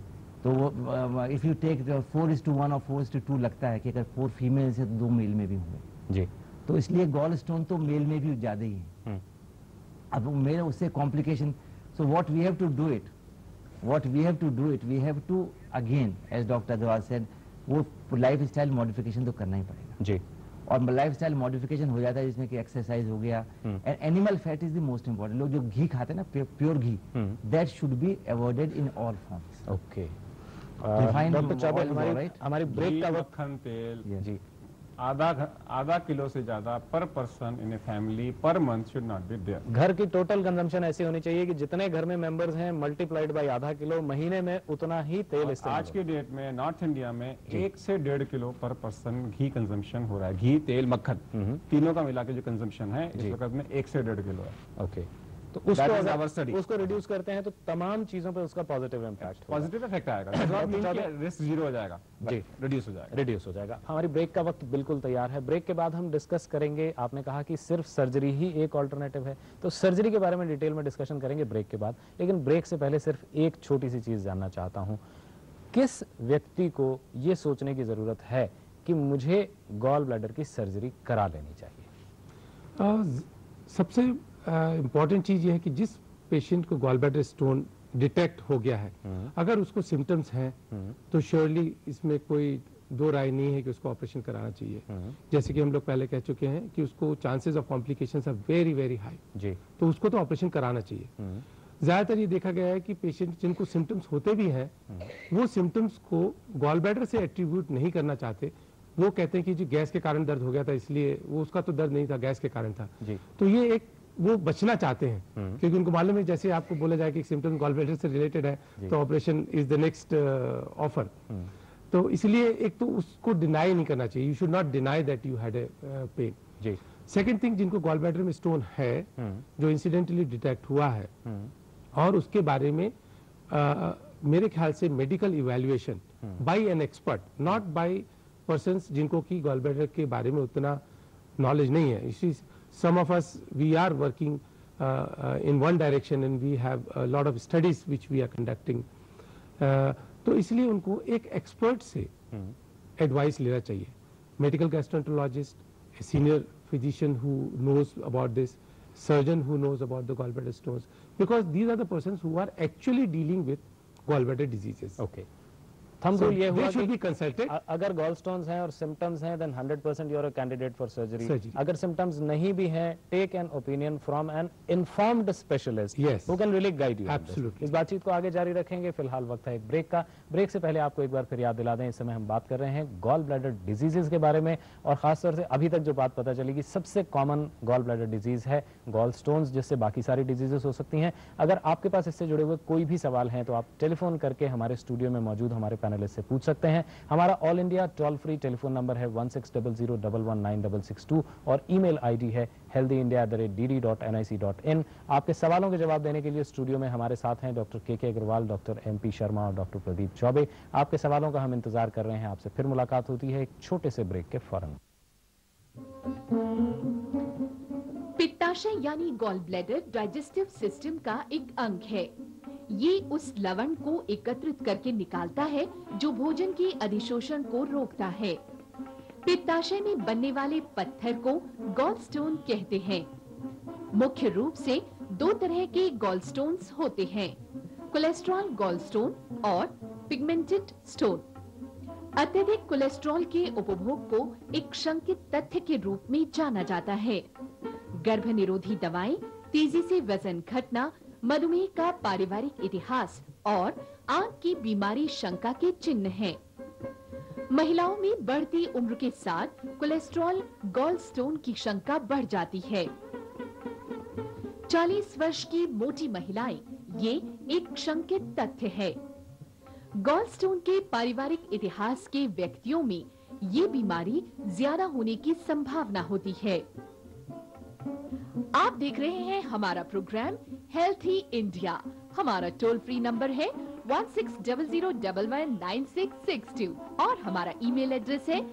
C: तो इफ यू टेक 4:1 और 4:2 लगता है कि अगर 4 फीमेल्स है तो 2 मेल में भी होंगे
A: जी।
C: तो इसलिए गॉल स्टोन तो मेल में भी ज्यादा ही है। अब मेरे उससे complication, so what we have to do again as doctor Agarwal said, वो लाइफ स्टाइल मॉडिफिकेशन तो करना ही पड़ेगा
A: जी।
C: और लाइफ स्टाइल मॉडिफिकेशन हो जाता है जिसमें कि एक्सरसाइज हो गया and animal fat is the most important. लोग जो घी खाते हैं ना, प्योर घी, that should be avoided in all forms.
A: Okay
C: doctor Chaube,
A: हमारी ब्रेक का वक्त
D: मक्खन तेल
A: जी
D: आधा किलो से ज्यादा per person in a family per month should not be there.
A: घर की टोटल कंजम्पशन ऐसी होनी चाहिए कि जितने घर में मेंबर्स हैं मल्टीप्लाइड बाय आधा किलो, महीने में उतना ही तेल इस्तेमाल।
D: आज के डेट में नॉर्थ इंडिया में 1 से 1.5 किलो पर पर्सन घी कंजम्पशन हो रहा है। घी, तेल, मक्खन तीनों का मिला के जो कंजम्पशन है इस वक्त में 1 से 1.5 किलो है।
A: ओके, तो उसको रिड्यूस करते हैं तो तमाम चीजों पे उसका पॉजिटिव इफेक्ट आएगा,
D: रिस्क जीरो हो जाएगा
A: जी, रिड्यूस हो जाएगा। हमारी ब्रेक का वक्त बिल्कुल तैयार है। ब्रेक के बाद हम डिस्कस करेंगे, आपने कहा कि सिर्फ सर्जरी ही एक ऑल्टरनेटिव है तो सर्जरी के बारे में डिटेल में डिस्कशन करेंगे ब्रेक के बाद। लेकिन ब्रेक से पहले सिर्फ एक छोटी सी चीज जानना चाहता हूं, किस व्यक्ति को ये सोचने की जरूरत है कि मुझे गॉल ब्लैडर की सर्जरी करा लेनी चाहिए?
B: सबसे इम्पॉर्टेंट चीज ये है कि जिस पेशेंट को गॉल ब्लैडर स्टोन डिटेक्ट हो गया है, अगर उसको सिम्टम्स हैं तो श्योरली इसमें कोई दो राय नहीं है कि उसको ऑपरेशन कराना चाहिए। जैसे कि हम लोग पहले कह चुके हैं कि उसको chances of complications are very very high, तो उसको तो ऑपरेशन कराना चाहिए। ज्यादातर ये देखा गया है कि पेशेंट जिनको सिम्टम्स होते भी हैं वो सिम्टम्स को गॉल ब्लैडर से एट्रीब्यूट नहीं करना चाहते। वो कहते हैं कि जो गैस के कारण दर्द हो गया था इसलिए, वो उसका तो दर्द नहीं था, गैस के कारण था। तो ये एक वो बचना चाहते हैं क्योंकि उनको मालूम है जैसे आपको बोला जाए कि सिम्टम्स गॉल ब्लैडर से रिलेटेड है तो operation is the next offer. तो इसलिए एक तो उसको डिनाई नहीं करना चाहिए, you should not deny that you had a pain. Second thing, जिनको गॉल ब्लैडर में स्टोन है जो इंसिडेंटली डिटेक्ट हुआ है और उसके बारे में मेरे ख्याल से medical evaluation by an expert, not by persons जिनको की गॉल ब्लैडर के बारे में उतना नॉलेज नहीं है। इसी some of us we are working in one direction and we have a lot of studies which we are conducting, तो इसलिए उनको एक एक्सपर्ट से एडवाइस लेना चाहिए, medical gastroenterologist, senior physician who knows about this, surgeon who knows about the gallbladder stones, because these are the persons who are actually dealing with gallbladder diseases.
A: Okay. Thumb rule ये हुआ
B: कि
A: अगर gall stones हैं और symptoms हैं then 100% you are a candidate for surgery. अगर symptoms नहीं भी हैं, take an opinion from an informed specialist who can really guide you.
B: Absolutely.
A: इस बातचीत को आगे जारी रखेंगे, फिलहाल वक्त है एक ब्रेक का। ब्रेक से पहले आपको एक बार फिर याद दिला दें, इस समय हम बात कर रहे हैं गॉल ब्लैडर डिजीजेस के बारे में और खासतौर से अभी तक जो बात पता चली कि सबसे कॉमन गॉल ब्लैडर डिजीज है गॉल स्टोन्स, जिससे बाकी सारी डिजीजेस हो सकती हैं। अगर आपके पास इससे जुड़े हुए कोई भी सवाल हैं तो आप टेलीफोन करके हमारे स्टूडियो में मौजूद हमारे पैनलिस्ट से पूछ सकते हैं। हमारा all India toll free telephone number है 1600119662 और ईमेल आईडी है healthyindia@dd.nic.in। आपके सवालों के जवाब देने के लिए स्टूडियो में हमारे साथ हैं डॉक्टर के अग्रवाल, डॉक्टर MP शर्मा और डॉक्टर प्रदीप चौबे। आपके सवालों का हम इंतजार कर रहे हैं। आपसे फिर मुलाकात होती है एक छोटे से ब्रेक के फौरन।
I: पित्ताशय यानी गॉल ब्लैडर डाइजेस्टिव सिस्टम का एक अंग है। ये उस लवण को एकत्रित करके निकालता है जो भोजन के अधिशोषण को रोकता है। पित्ताशय में बनने वाले पत्थर को गॉल स्टोन कहते हैं। मुख्य रूप से दो तरह के गॉल स्टोन्स होते हैं, कोलेस्ट्रॉल गॉल स्टोन और पिगमेंटेड स्टोन। अत्यधिक कोलेस्ट्रॉल के उपभोग को एक शंकित तथ्य के रूप में जाना जाता है। गर्भ निरोधी दवाएं, तेजी से वजन घटना, मधुमेह का पारिवारिक इतिहास और आंत की बीमारी शंका के चिन्ह हैं। महिलाओं में बढ़ती उम्र के साथ कोलेस्ट्रॉल गॉल स्टोन की शंका बढ़ जाती है। 40 वर्ष की मोटी महिलाएं, ये एक शंकित तथ्य है। गॉल स्टोन के पारिवारिक इतिहास के व्यक्तियों में ये बीमारी ज्यादा होने की संभावना होती है। आप देख रहे हैं हमारा प्रोग्राम हेल्थी इंडिया। हमारा टोल फ्री नंबर है 1600119662 और हमारा ईमेल एड्रेस है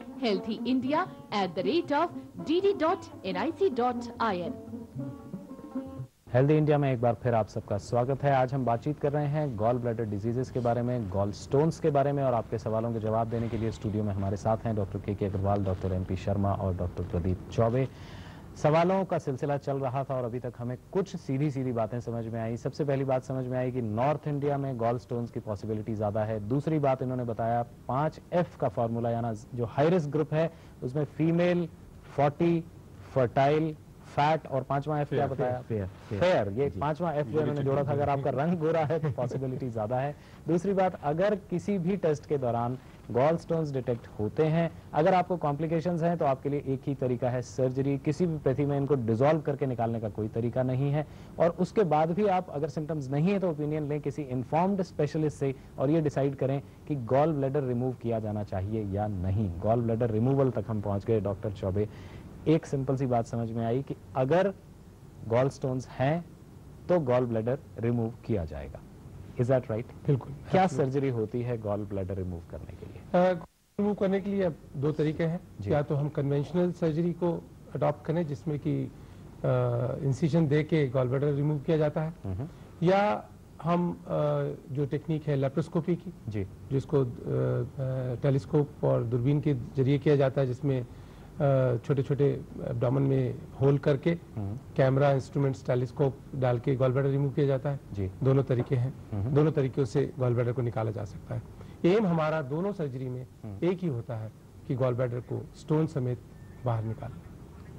I: healthyindia@dd.nic.in।
A: हेल्दी इंडिया में एक बार फिर आप सबका स्वागत है। आज हम बातचीत कर रहे हैं गॉल ब्लैडर डिजीजेस के बारे में, गॉल स्टोन्स के बारे में और आपके सवालों के जवाब देने के लिए स्टूडियो में हमारे साथ हैं डॉक्टर के अग्रवाल, डॉक्टर MP शर्मा और डॉक्टर प्रदीप चौबे। सवालों का सिलसिला चल रहा था और अभी तक हमें कुछ सीधी सीधी बातें समझ में आई। सबसे पहली बात समझ में आई कि नॉर्थ इंडिया में गॉल स्टोन्स की पॉसिबिलिटी ज़्यादा है। दूसरी बात इन्होंने बताया 5F का फॉर्मूला, यानी जो हाई रिस्क ग्रुप है उसमें फीमेल, 40, फर्टाइल, फैट और 5वां F क्या बताया? फेयर। ये 5वां F जो इन्होंने जोड़ा था, अगर आपका रंग गोरा है तो पॉसिबिलिटी ज़्यादा है। दूसरी बात, अगर किसी भी टेस्ट के दौरान गॉल स्टोन्स डिटेक्ट होते हैं, अगर आपको कॉम्प्लिकेशंस हैं तो आपके लिए एक ही तरीका है सर्जरी। किसी भी प्रति में इनको डिसॉल्व करके निकालने का कोई तरीका नहीं है। और उसके बाद भी आप अगर सिम्टम्स नहीं है तो ओपिनियन लें किसी इन्फॉर्म्ड स्पेशलिस्ट से और ये डिसाइड करें कि गॉल ब्लैडर रिमूव किया जाना चाहिए या नहीं। गॉल ब्लैडर रिमूवल तक हम पहुंच गए। डॉक्टर चौबे, एक सिंपल सी बात समझ में आई कि अगर गॉल स्टोन्स हैं तो गॉल ब्लैडर रिमूव किया जाएगा। Is that right?
B: बिल्कुल।
A: क्या सर्जरी होती है गॉल ब्लैडर रिमूव करने के लिए?
B: रिमूव करने के लिए अब दो तरीके हैं। या तो हम कन्वेंशनल सर्जरी को अडॉप्ट करें जिसमें कि इंसिजन दे के गॉल ब्लैडर रिमूव किया जाता है, या हम जो टेक्निक है लेप्रोस्कोपी की, जिसको टेलीस्कोप और दूरबीन के जरिए किया जाता है, जिसमें छोटे छोटे एब्डोमेन में होल करके कैमरा, इंस्ट्रूमेंट्स, टेलीस्कोप डाल के गॉल ब्लैडर रिमूव किया जाता है। दोनों तरीके हैं, दोनों तरीकों से गॉल ब्लैडर को निकाला जा सकता है। एम हमारा दोनों सर्जरी में एक ही होता है कि गॉल ब्लैडर को स्टोन समेत बाहर निकालना।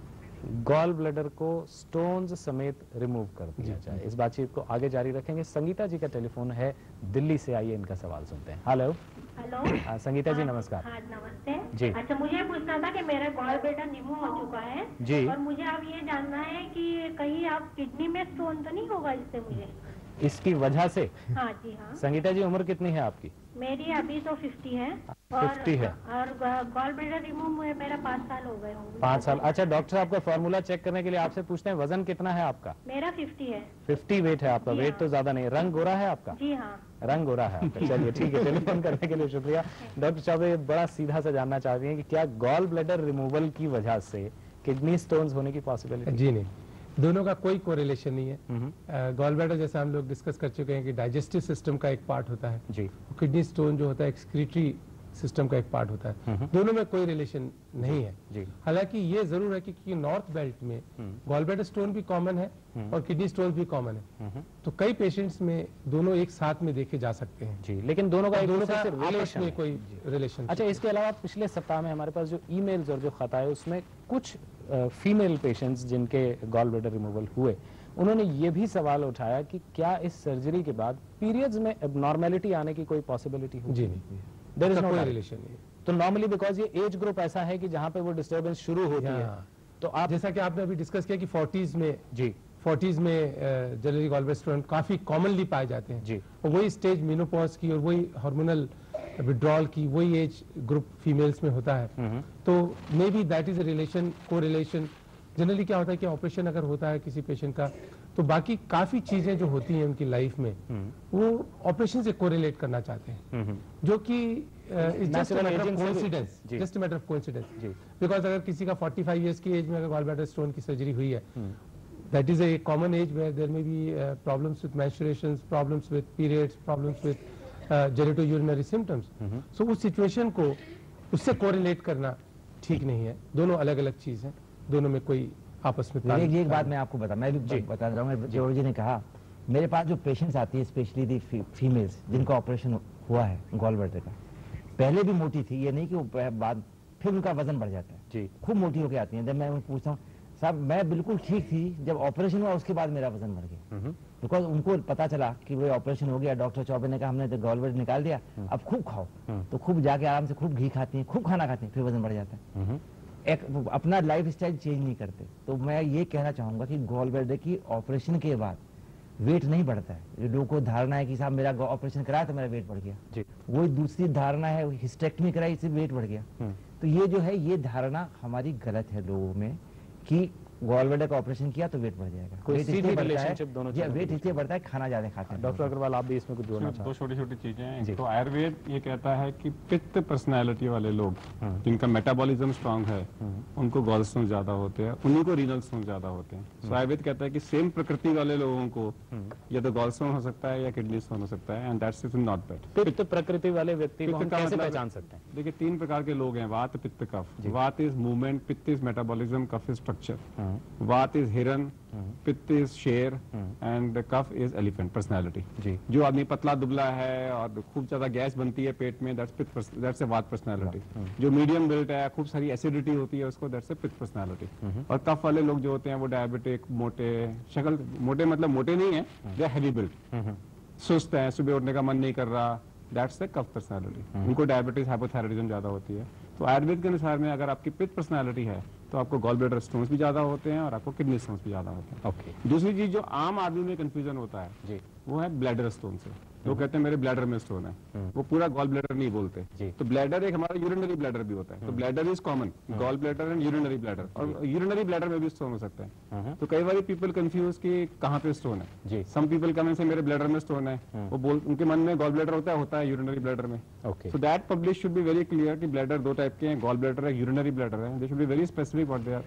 A: गॉल ब्लैडर को स्टोन्स समेत रिमूव कर दिया जाए। इस बातचीत को आगे जारी रखेंगे। संगीता जी का टेलीफोन है दिल्ली से, आइए इनका सवाल सुनते हैं। हेलो
J: हेलो
A: संगीता जी, नमस्कार।
J: हाँ नमस्ते
A: जी।
J: अच्छा, मुझे ये पूछना था कि मेरा गॉल ब्लैडर रिमूव हो चुका है
A: जी,
J: और मुझे अब ये जानना है कि कहीं आप किडनी में स्टोन तो नहीं होगा इससे मुझे,
A: इसकी वजह से?
J: हाँ जी हाँ।
A: संगीता जी, उम्र कितनी है आपकी?
J: मेरी अभी तो 50 है
A: 50 है
J: और गॉल ब्लैडर रिमूव हुए मेरा 5 साल हो गए होंगे।
A: 5 साल। अच्छा, डॉक्टर साहब का फॉर्मूला चेक करने के लिए आपसे पूछते हैं, वजन कितना है आपका?
J: मेरा 50 है।
A: 50 वेट है आपका?
J: जी
A: वेट
J: हाँ।
A: तो ज्यादा नहीं। रंग गोरा है आपका?
J: जी हाँ।
A: रंग गोरा है आपका। चलिए ठीक है, टेलीफोन करने के लिए शुक्रिया। डॉक्टर चौबे बड़ा सीधा सा जानना चाहती हैं कि क्या गॉल ब्लैडर रिमूवल की वजह से किडनी स्टोन्स होने की पॉसिबिलिटी?
B: जी नहीं, दोनों का कोई कोरिलेशन नहीं है। गॉल ब्लैडर जैसा हम लोग डिस्कस कर चुके हैं कि डाइजेस्टिव सिस्टम का एक पार्ट होता है
A: जी,
B: किडनी स्टोन जो होता है एक्सक्रीटरी सिस्टम का एक पार्ट होता है। दोनों में कोई रिलेशन नहीं है
A: जी।
B: हालांकि ये जरूर है कि नॉर्थ बेल्ट में गॉल ब्लैडर स्टोन भी कॉमन है और किडनी स्टोन भी कॉमन है, तो कई पेशेंट्स में दोनों एक साथ में देखे जा सकते हैं
A: जी, लेकिन दोनों का
B: आपस में कोई रिलेशन।
A: अच्छा, इसके अलावा पिछले सप्ताह में हमारे पास जो ईमेल्स और जो खत आए उसमें कुछ फीमेल पेशेंट्स जिनके गॉल ब्लैडर रिमूवल हुए, उन्होंने ये भी सवाल उठाया कि क्या इस सर्जरी के बाद पीरियड्स में एबनॉर्मेलिटी आने की कोई पॉसिबिलिटी होगी?
B: जी नहीं,
A: देयर इज नो
B: कोई रिलेशन नहीं।
A: तो नॉर्मली बिकॉज ये एज ग्रुप ऐसा है कि जहां पे वो डिस्टर्बेंस शुरू होती है, तो आप
B: जैसा कि आपने अभी डिस्कस किया कि 40s में
A: जी
B: 40s में जनरली गॉल ब्लैडर स्टोन काफी कॉमनली पाए जाते हैं
A: जी,
B: और वही स्टेज मेनोपॉज की और वही हार्मोनल विड्रॉल की वही एज ग्रुप फीमेल्स में होता है, तो maybe that is a relation correlation. जनरली क्या होता है कि ऑपरेशन अगर होता है किसी पेशेंट का, तो बाकी काफी चीजें जो होती हैं उनकी लाइफ में वो ऑपरेशन से कोरिलेट करना चाहते हैं, जो कि just a matter of coincidence, just a matter of coincidence. Because अगर किसी का 45 इयर्स की एज में अगर गॉल ब्लैडर स्टोन की सर्जरी हुई है, that is a common age where there may be problems with menstruations, problems with periods, problems with genitourinary symptoms. So उस सिचुएशन को उससे कोरिलेट करना ठीक नहीं है। दोनों अलग अलग चीज हैं, दोनों में कोई आपस में
C: एक बात मैं आपको मैं भी बता रहा हूँ। जो जी ने कहा, मेरे पास जो पेशेंट्स आती है स्पेशली दी फीमेल्स जिनका ऑपरेशन हुआ है गॉल ब्लैडर का, पहले भी मोटी थी, ये नहीं कि वो बाद फिर उनका वजन बढ़ जाता है जी, खूब मोटी होकर आती है। जब मैं उनको पूछता हूँ साहब मैं बिल्कुल ठीक थी, जब ऑपरेशन हुआ उसके बाद मेरा वजन बढ़ गया, बिकॉज उनको पता चला कि वो ऑपरेशन हो गया, डॉक्टर चौबे ने कहा हमने तो गॉल ब्लैडर निकाल दिया, अब खूब खाओ, तो खूब जाके आराम से खूब घी खाती हैं, खूब खाना खाती हैं, फिर वजन बढ़ जाता है। एक अपना लाइफ स्टाइल चेंज नहीं करते। तो मैं ये कहना चाहूंगा कि गॉल ब्लैडर की ऑपरेशन के बाद वेट नहीं बढ़ता है। लोगों को धारणा है कि साहब मेरा ऑपरेशन कराया तो मेरा वेट बढ़ गया जी, वो दूसरी धारणा है हिस्टेक्टमी कराई इससे वेट बढ़ गया। तो ये जो है ये धारणा हमारी गलत है लोगों में कि गॉल ब्लैडर का ऑपरेशन किया तो वेट बढ़ जाएगा।
A: कोई सीधी रिलेशनशिप दोनों
C: वेट इसलिए बढ़ता है खाना ज्यादा खाते हैं।
A: डॉक्टर अग्रवाल आप भी इसमें कुछ जोड़ना चाहते हैं?
D: दो छोटी छोटी चीजें हैं। तो आयुर्वेद ये कहता है कि पित्त पर्सनैलिटी वाले लोग जिनका मेटाबॉलिज्म स्ट्रांग है उनको गॉल स्टोन ज्यादा होते हैं, उन्हीं को रीनल स्टोन ज्यादा होते हैं। तो आयुर्वेद कहता है कि सेम प्रकृति वाले लोगों को या तो गॉल स्टोन हो सकता है या किडनी स्टोन हो सकता है, and that's is not bad.
A: पित्त प्रकृति वाले व्यक्ति को हम कैसे पहचान सकते हैं?
D: देखिए 3 प्रकार के लोग हैं, वात पित्त कफ। Vata is movement, pitta is metabolism, kapha is structure. Vata is hiran, pitta is sher and kapha is elephant personality जी। जो आदमी पतला दुबला है और खूब ज्यादा गैस बनती है पेट में, दैट्स ए वात पर्सनालिटी। जो मीडियम बिल्ट है, खूब सारी एसिडिटी होती है, उसको दैट्स ए पित्त पर्सनालिटी। और कफ वाले लोग जो होते हैं वो डायबिटिक, मोटे, शक्ल मोटे मतलब मोटे नहीं है, दे हैवी बिल्ट, सुस्त है, सुबह उठने का मन नहीं कर रहा, दैट्स ए कफ पर्सनालिटी। उनको डायबिटीज, हाइपोथायराइडिज्म ज्यादा होती है। तो आयुर्वेद के अनुसार में अगर आपकी पित्त पर्सनालिटी है तो आपको गॉल ब्लैडर स्टोन्स भी ज्यादा होते हैं और आपको किडनी स्टोन्स भी ज्यादा होते हैं।
A: ओके।
D: दूसरी चीज जो आम आदमी में कंफ्यूजन होता है जी, वो है ब्लैडर स्टोन से। लोग कहते हैं मेरे ब्लैडर में स्टोन है, वो पूरा गॉल ब्लैडर नहीं बोलते जी। तो ब्लैडर एक हमारा यूरिनरी ब्लैडर भी होता है। तो bladder is common, gall bladder and urinary bladder, और यूरिनरी ब्लैडर में भी स्टोन हो सकता है। तो कई बार पीपल कंफ्यूज कि कहाँ पे स्टोन है जी। सम पीपल कम से मेरे ब्लैडर में स्टोन है, वो उनके मन में गॉल ब्लैडर होता है यूरिनरी ब्लैडर में। Okay. So that public should be very clear कि ब्लैडर 2 टाइप के हैं, गॉल ब्लैडर है, यूरिनरी ब्लैडर है। They should be very specific what they are.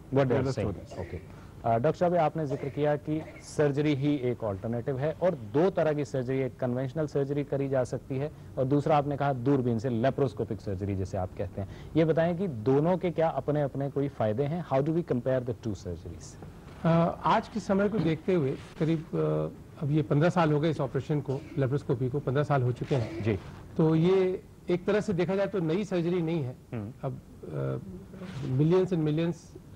A: Okay. Doctor साहब आपने जिक्र किया कि सर्जरी ही एक ऑल्टरनेटिव है और 2 तरह की सर्जरी, एक कन्वेंशनल सर्जरी करी जा सकती है और दूसरा आपने कहा दूरबीन से लेप्रोस्कोपिक सर्जरी जिसे आप कहते हैं। ये बताएं कि दोनों के क्या अपने अपने कोई फायदे हैं? How do we compare the 2 surgeries?
B: आज के समय को देखते हुए करीब अब ये 15 साल हो गए इस ऑपरेशन को, लेप्रोस्कोपी को 15 साल हो चुके हैं जी। तो ये एक तरह से देखा जाए तो नई सर्जरी नहीं है। अब मिलियंस एंड मिलियंस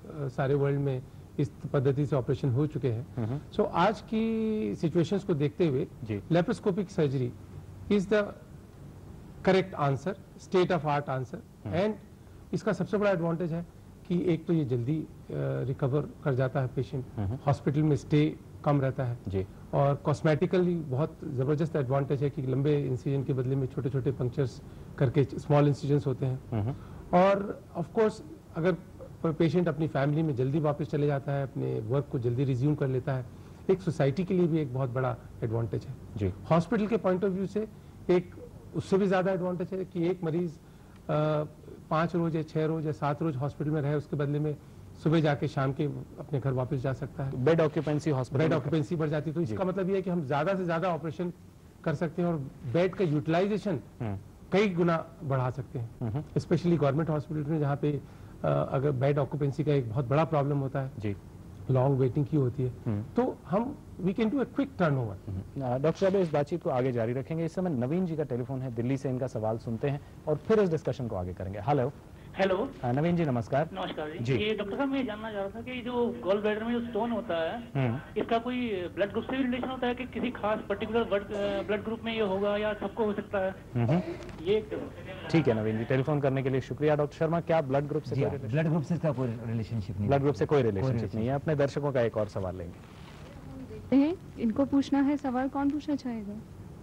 B: सारे वर्ल्ड में इस पद्धति से ऑपरेशन हो चुके हैं। सो आज की सिचुएशंस को देखते हुए laparoscopic surgery is the correct answer, state of art answer. And इसका सबसे बड़ा एडवांटेज है कि एक तो ये जल्दी रिकवर कर जाता है पेशेंट, हॉस्पिटल में स्टे कम रहता है जी। और कॉस्मेटिकली बहुत ज़बरदस्त एडवांटेज है कि लंबे इंसिजन के बदले में छोटे छोटे पंक्चर्स करके स्मॉल इंसिजन्स होते हैं। और ऑफ कोर्स अगर पेशेंट अपनी फैमिली में जल्दी वापस चले जाता है, अपने वर्क को जल्दी रिज्यूम कर लेता है, एक सोसाइटी के लिए भी एक बहुत बड़ा एडवांटेज है जी। हॉस्पिटल के पॉइंट ऑफ व्यू से एक उससे भी ज़्यादा एडवांटेज है कि एक मरीज़ 5 रोज या 6 रोज या 7 रोज हॉस्पिटल में रहे, उसके बदले में सुबह जाके शाम के अपने घर वापस जा सकता है।
A: Bed occupancy hospital
B: bed occupancy बढ़ जाती है, तो इसका मतलब ये है कि हम ज़्यादा से ज़्यादा ऑपरेशन कर सकते हैं और बेड का यूटिलाइजेशन कई गुना बढ़ा सकते हैं। स्पेशली गवर्नमेंट हॉस्पिटल में जहाँ पे अगर बेड ऑक्यूपेंसी का एक बहुत बड़ा प्रॉब्लम होता है जी, लॉन्ग वेटिंग की होती है, तो हम we can do a quick turnover.
A: Doctor साहब इस बातचीत को आगे जारी रखेंगे। इस समय नवीन जी का टेलीफोन है, दिल्ली से इनका सवाल सुनते हैं और फिर इस डिस्कशन को आगे करेंगे। हेलो
K: हेलो
A: नवीन जी नमस्कार।
K: नमस्कार जी। ये डॉक्टर साहब मैं जानना चाह रहा था कि जो गॉल ब्लैडर में जो स्टोन होता है इसका कोई ब्लड ग्रुप से भी रिलेशन होता है कि किसी खास पर्टिकुलर ब्लड ग्रुप में ये होगा या सबको हो सकता है? ये
A: ठीक है नवीन जी, टेलीफोन करने के लिए शुक्रिया। डॉक्टर शर्मा, क्या ब्लड ग्रुप से
C: ब्लड ग्रुप से इसका कोई रिलेशनशिप नहीं?
A: ब्लड ग्रुप से कोई रिलेशनशिप नहीं है। अपने दर्शकों का एक और सवाल लेंगे।
E: इनको पूछना है सवाल, कौन पूछना चाहेगा?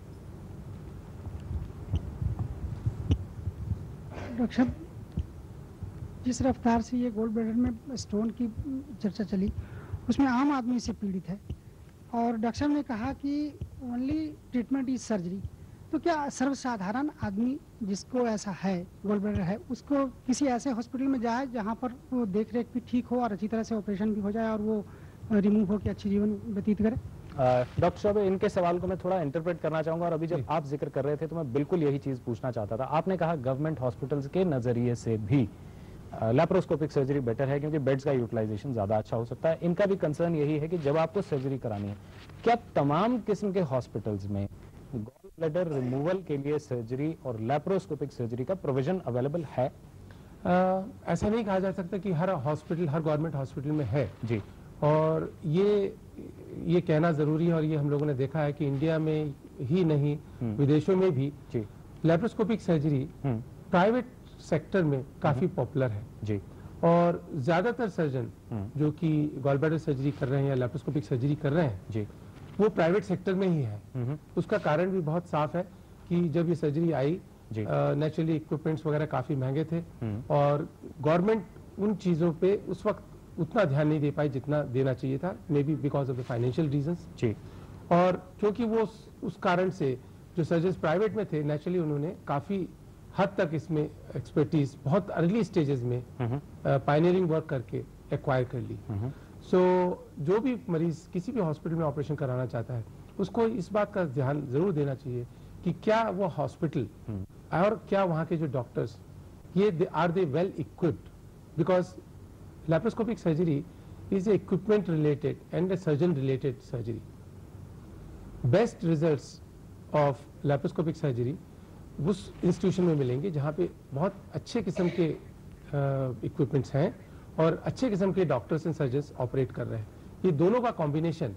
L: डॉक्टर साहब, जिस रफ्तार से ये गोल्ड ब्लैडर में स्टोन की चर्चा चली उसमें आम आदमी से पीड़ित है और डॉक्टर साहब ने कहा कि ओनली ट्रीटमेंट इज सर्जरी, तो क्या सर्वसाधारण आदमी जिसको ऐसा है गोल्ड ब्लैडर है उसको किसी ऐसे हॉस्पिटल में जाए जहाँ पर वो देख रेख भी ठीक हो और अच्छी तरह से ऑपरेशन भी हो जाए और वो रिमूव हो के अच्छी जीवन व्यतीत करे?
A: डॉक्टर साहब, इनके सवाल को मैं थोड़ा इंटरप्रेट करना चाहूंगा और अभी जब आप जिक्र कर रहे थे तो मैं बिल्कुल यही चीज पूछना चाहता था। आपने कहा गवर्नमेंट हॉस्पिटल्स के नजरिए से भी लैप्रोस्कोपिक सर्जरी बेटर है क्योंकि बेड्स का यूटिलाइजेशन ज्यादा अच्छा हो सकता है। इनका भी कंसर्न यही है कि जब आपको सर्जरी करानी है, क्या तमाम किस्म के हॉस्पिटल्स में गॉल ब्लैडर रिमूवल के लिए सर्जरी और लैप्रोस्कोपिक सर्जरी का प्रोविजन अवेलेबल है?
B: ऐसा नहीं कहा जा सकता कि हर हॉस्पिटल, हर गवर्नमेंट हॉस्पिटल में है जी। और ये कहना जरूरी है और ये हम लोगों ने देखा है कि इंडिया में ही नहीं विदेशों में भी लैप्रोस्कोपिक सर्जरी प्राइवेट सेक्टर में काफी पॉपुलर है जी। और ज्यादातर सर्जन जो कि गॉल ब्लैडर सर्जरी कर रहे हैं या लैप्रोस्कोपिक सर्जरी कर रहे हैं जी, वो प्राइवेट सेक्टर में ही है। उसका कारण भी बहुत साफ है कि जब ये सर्जरी आई नेचुरली इक्विपमेंट्स वगैरह काफी महंगे थे और गवर्नमेंट उन चीजों पे उस वक्त उतना ध्यान नहीं दे पाई जितना देना चाहिए था, maybe because of the financial reasons जी। और क्योंकि वो उस कारण से जो सर्जन्स प्राइवेट में थे नेचुरली उन्होंने काफी हद तक इसमें एक्सपर्टीज बहुत अर्ली स्टेजेस में पायनियरिंग वर्क करके एक्वायर कर ली। सो जो भी मरीज किसी भी हॉस्पिटल में ऑपरेशन कराना चाहता है उसको इस बात का ध्यान जरूर देना चाहिए कि क्या वो हॉस्पिटल और क्या वहाँ के जो डॉक्टर्स ये are they well equipped, because laparoscopic surgery is equipment related and a surgeon related surgery. Best results of laparoscopic surgery उस इंस्टीट्यूशन में मिलेंगे जहाँ पे बहुत अच्छे किस्म के इक्विपमेंट्स हैं और अच्छे किस्म के डॉक्टर्स एंड सर्जन्स ऑपरेट कर रहे हैं। ये दोनों का कॉम्बिनेशन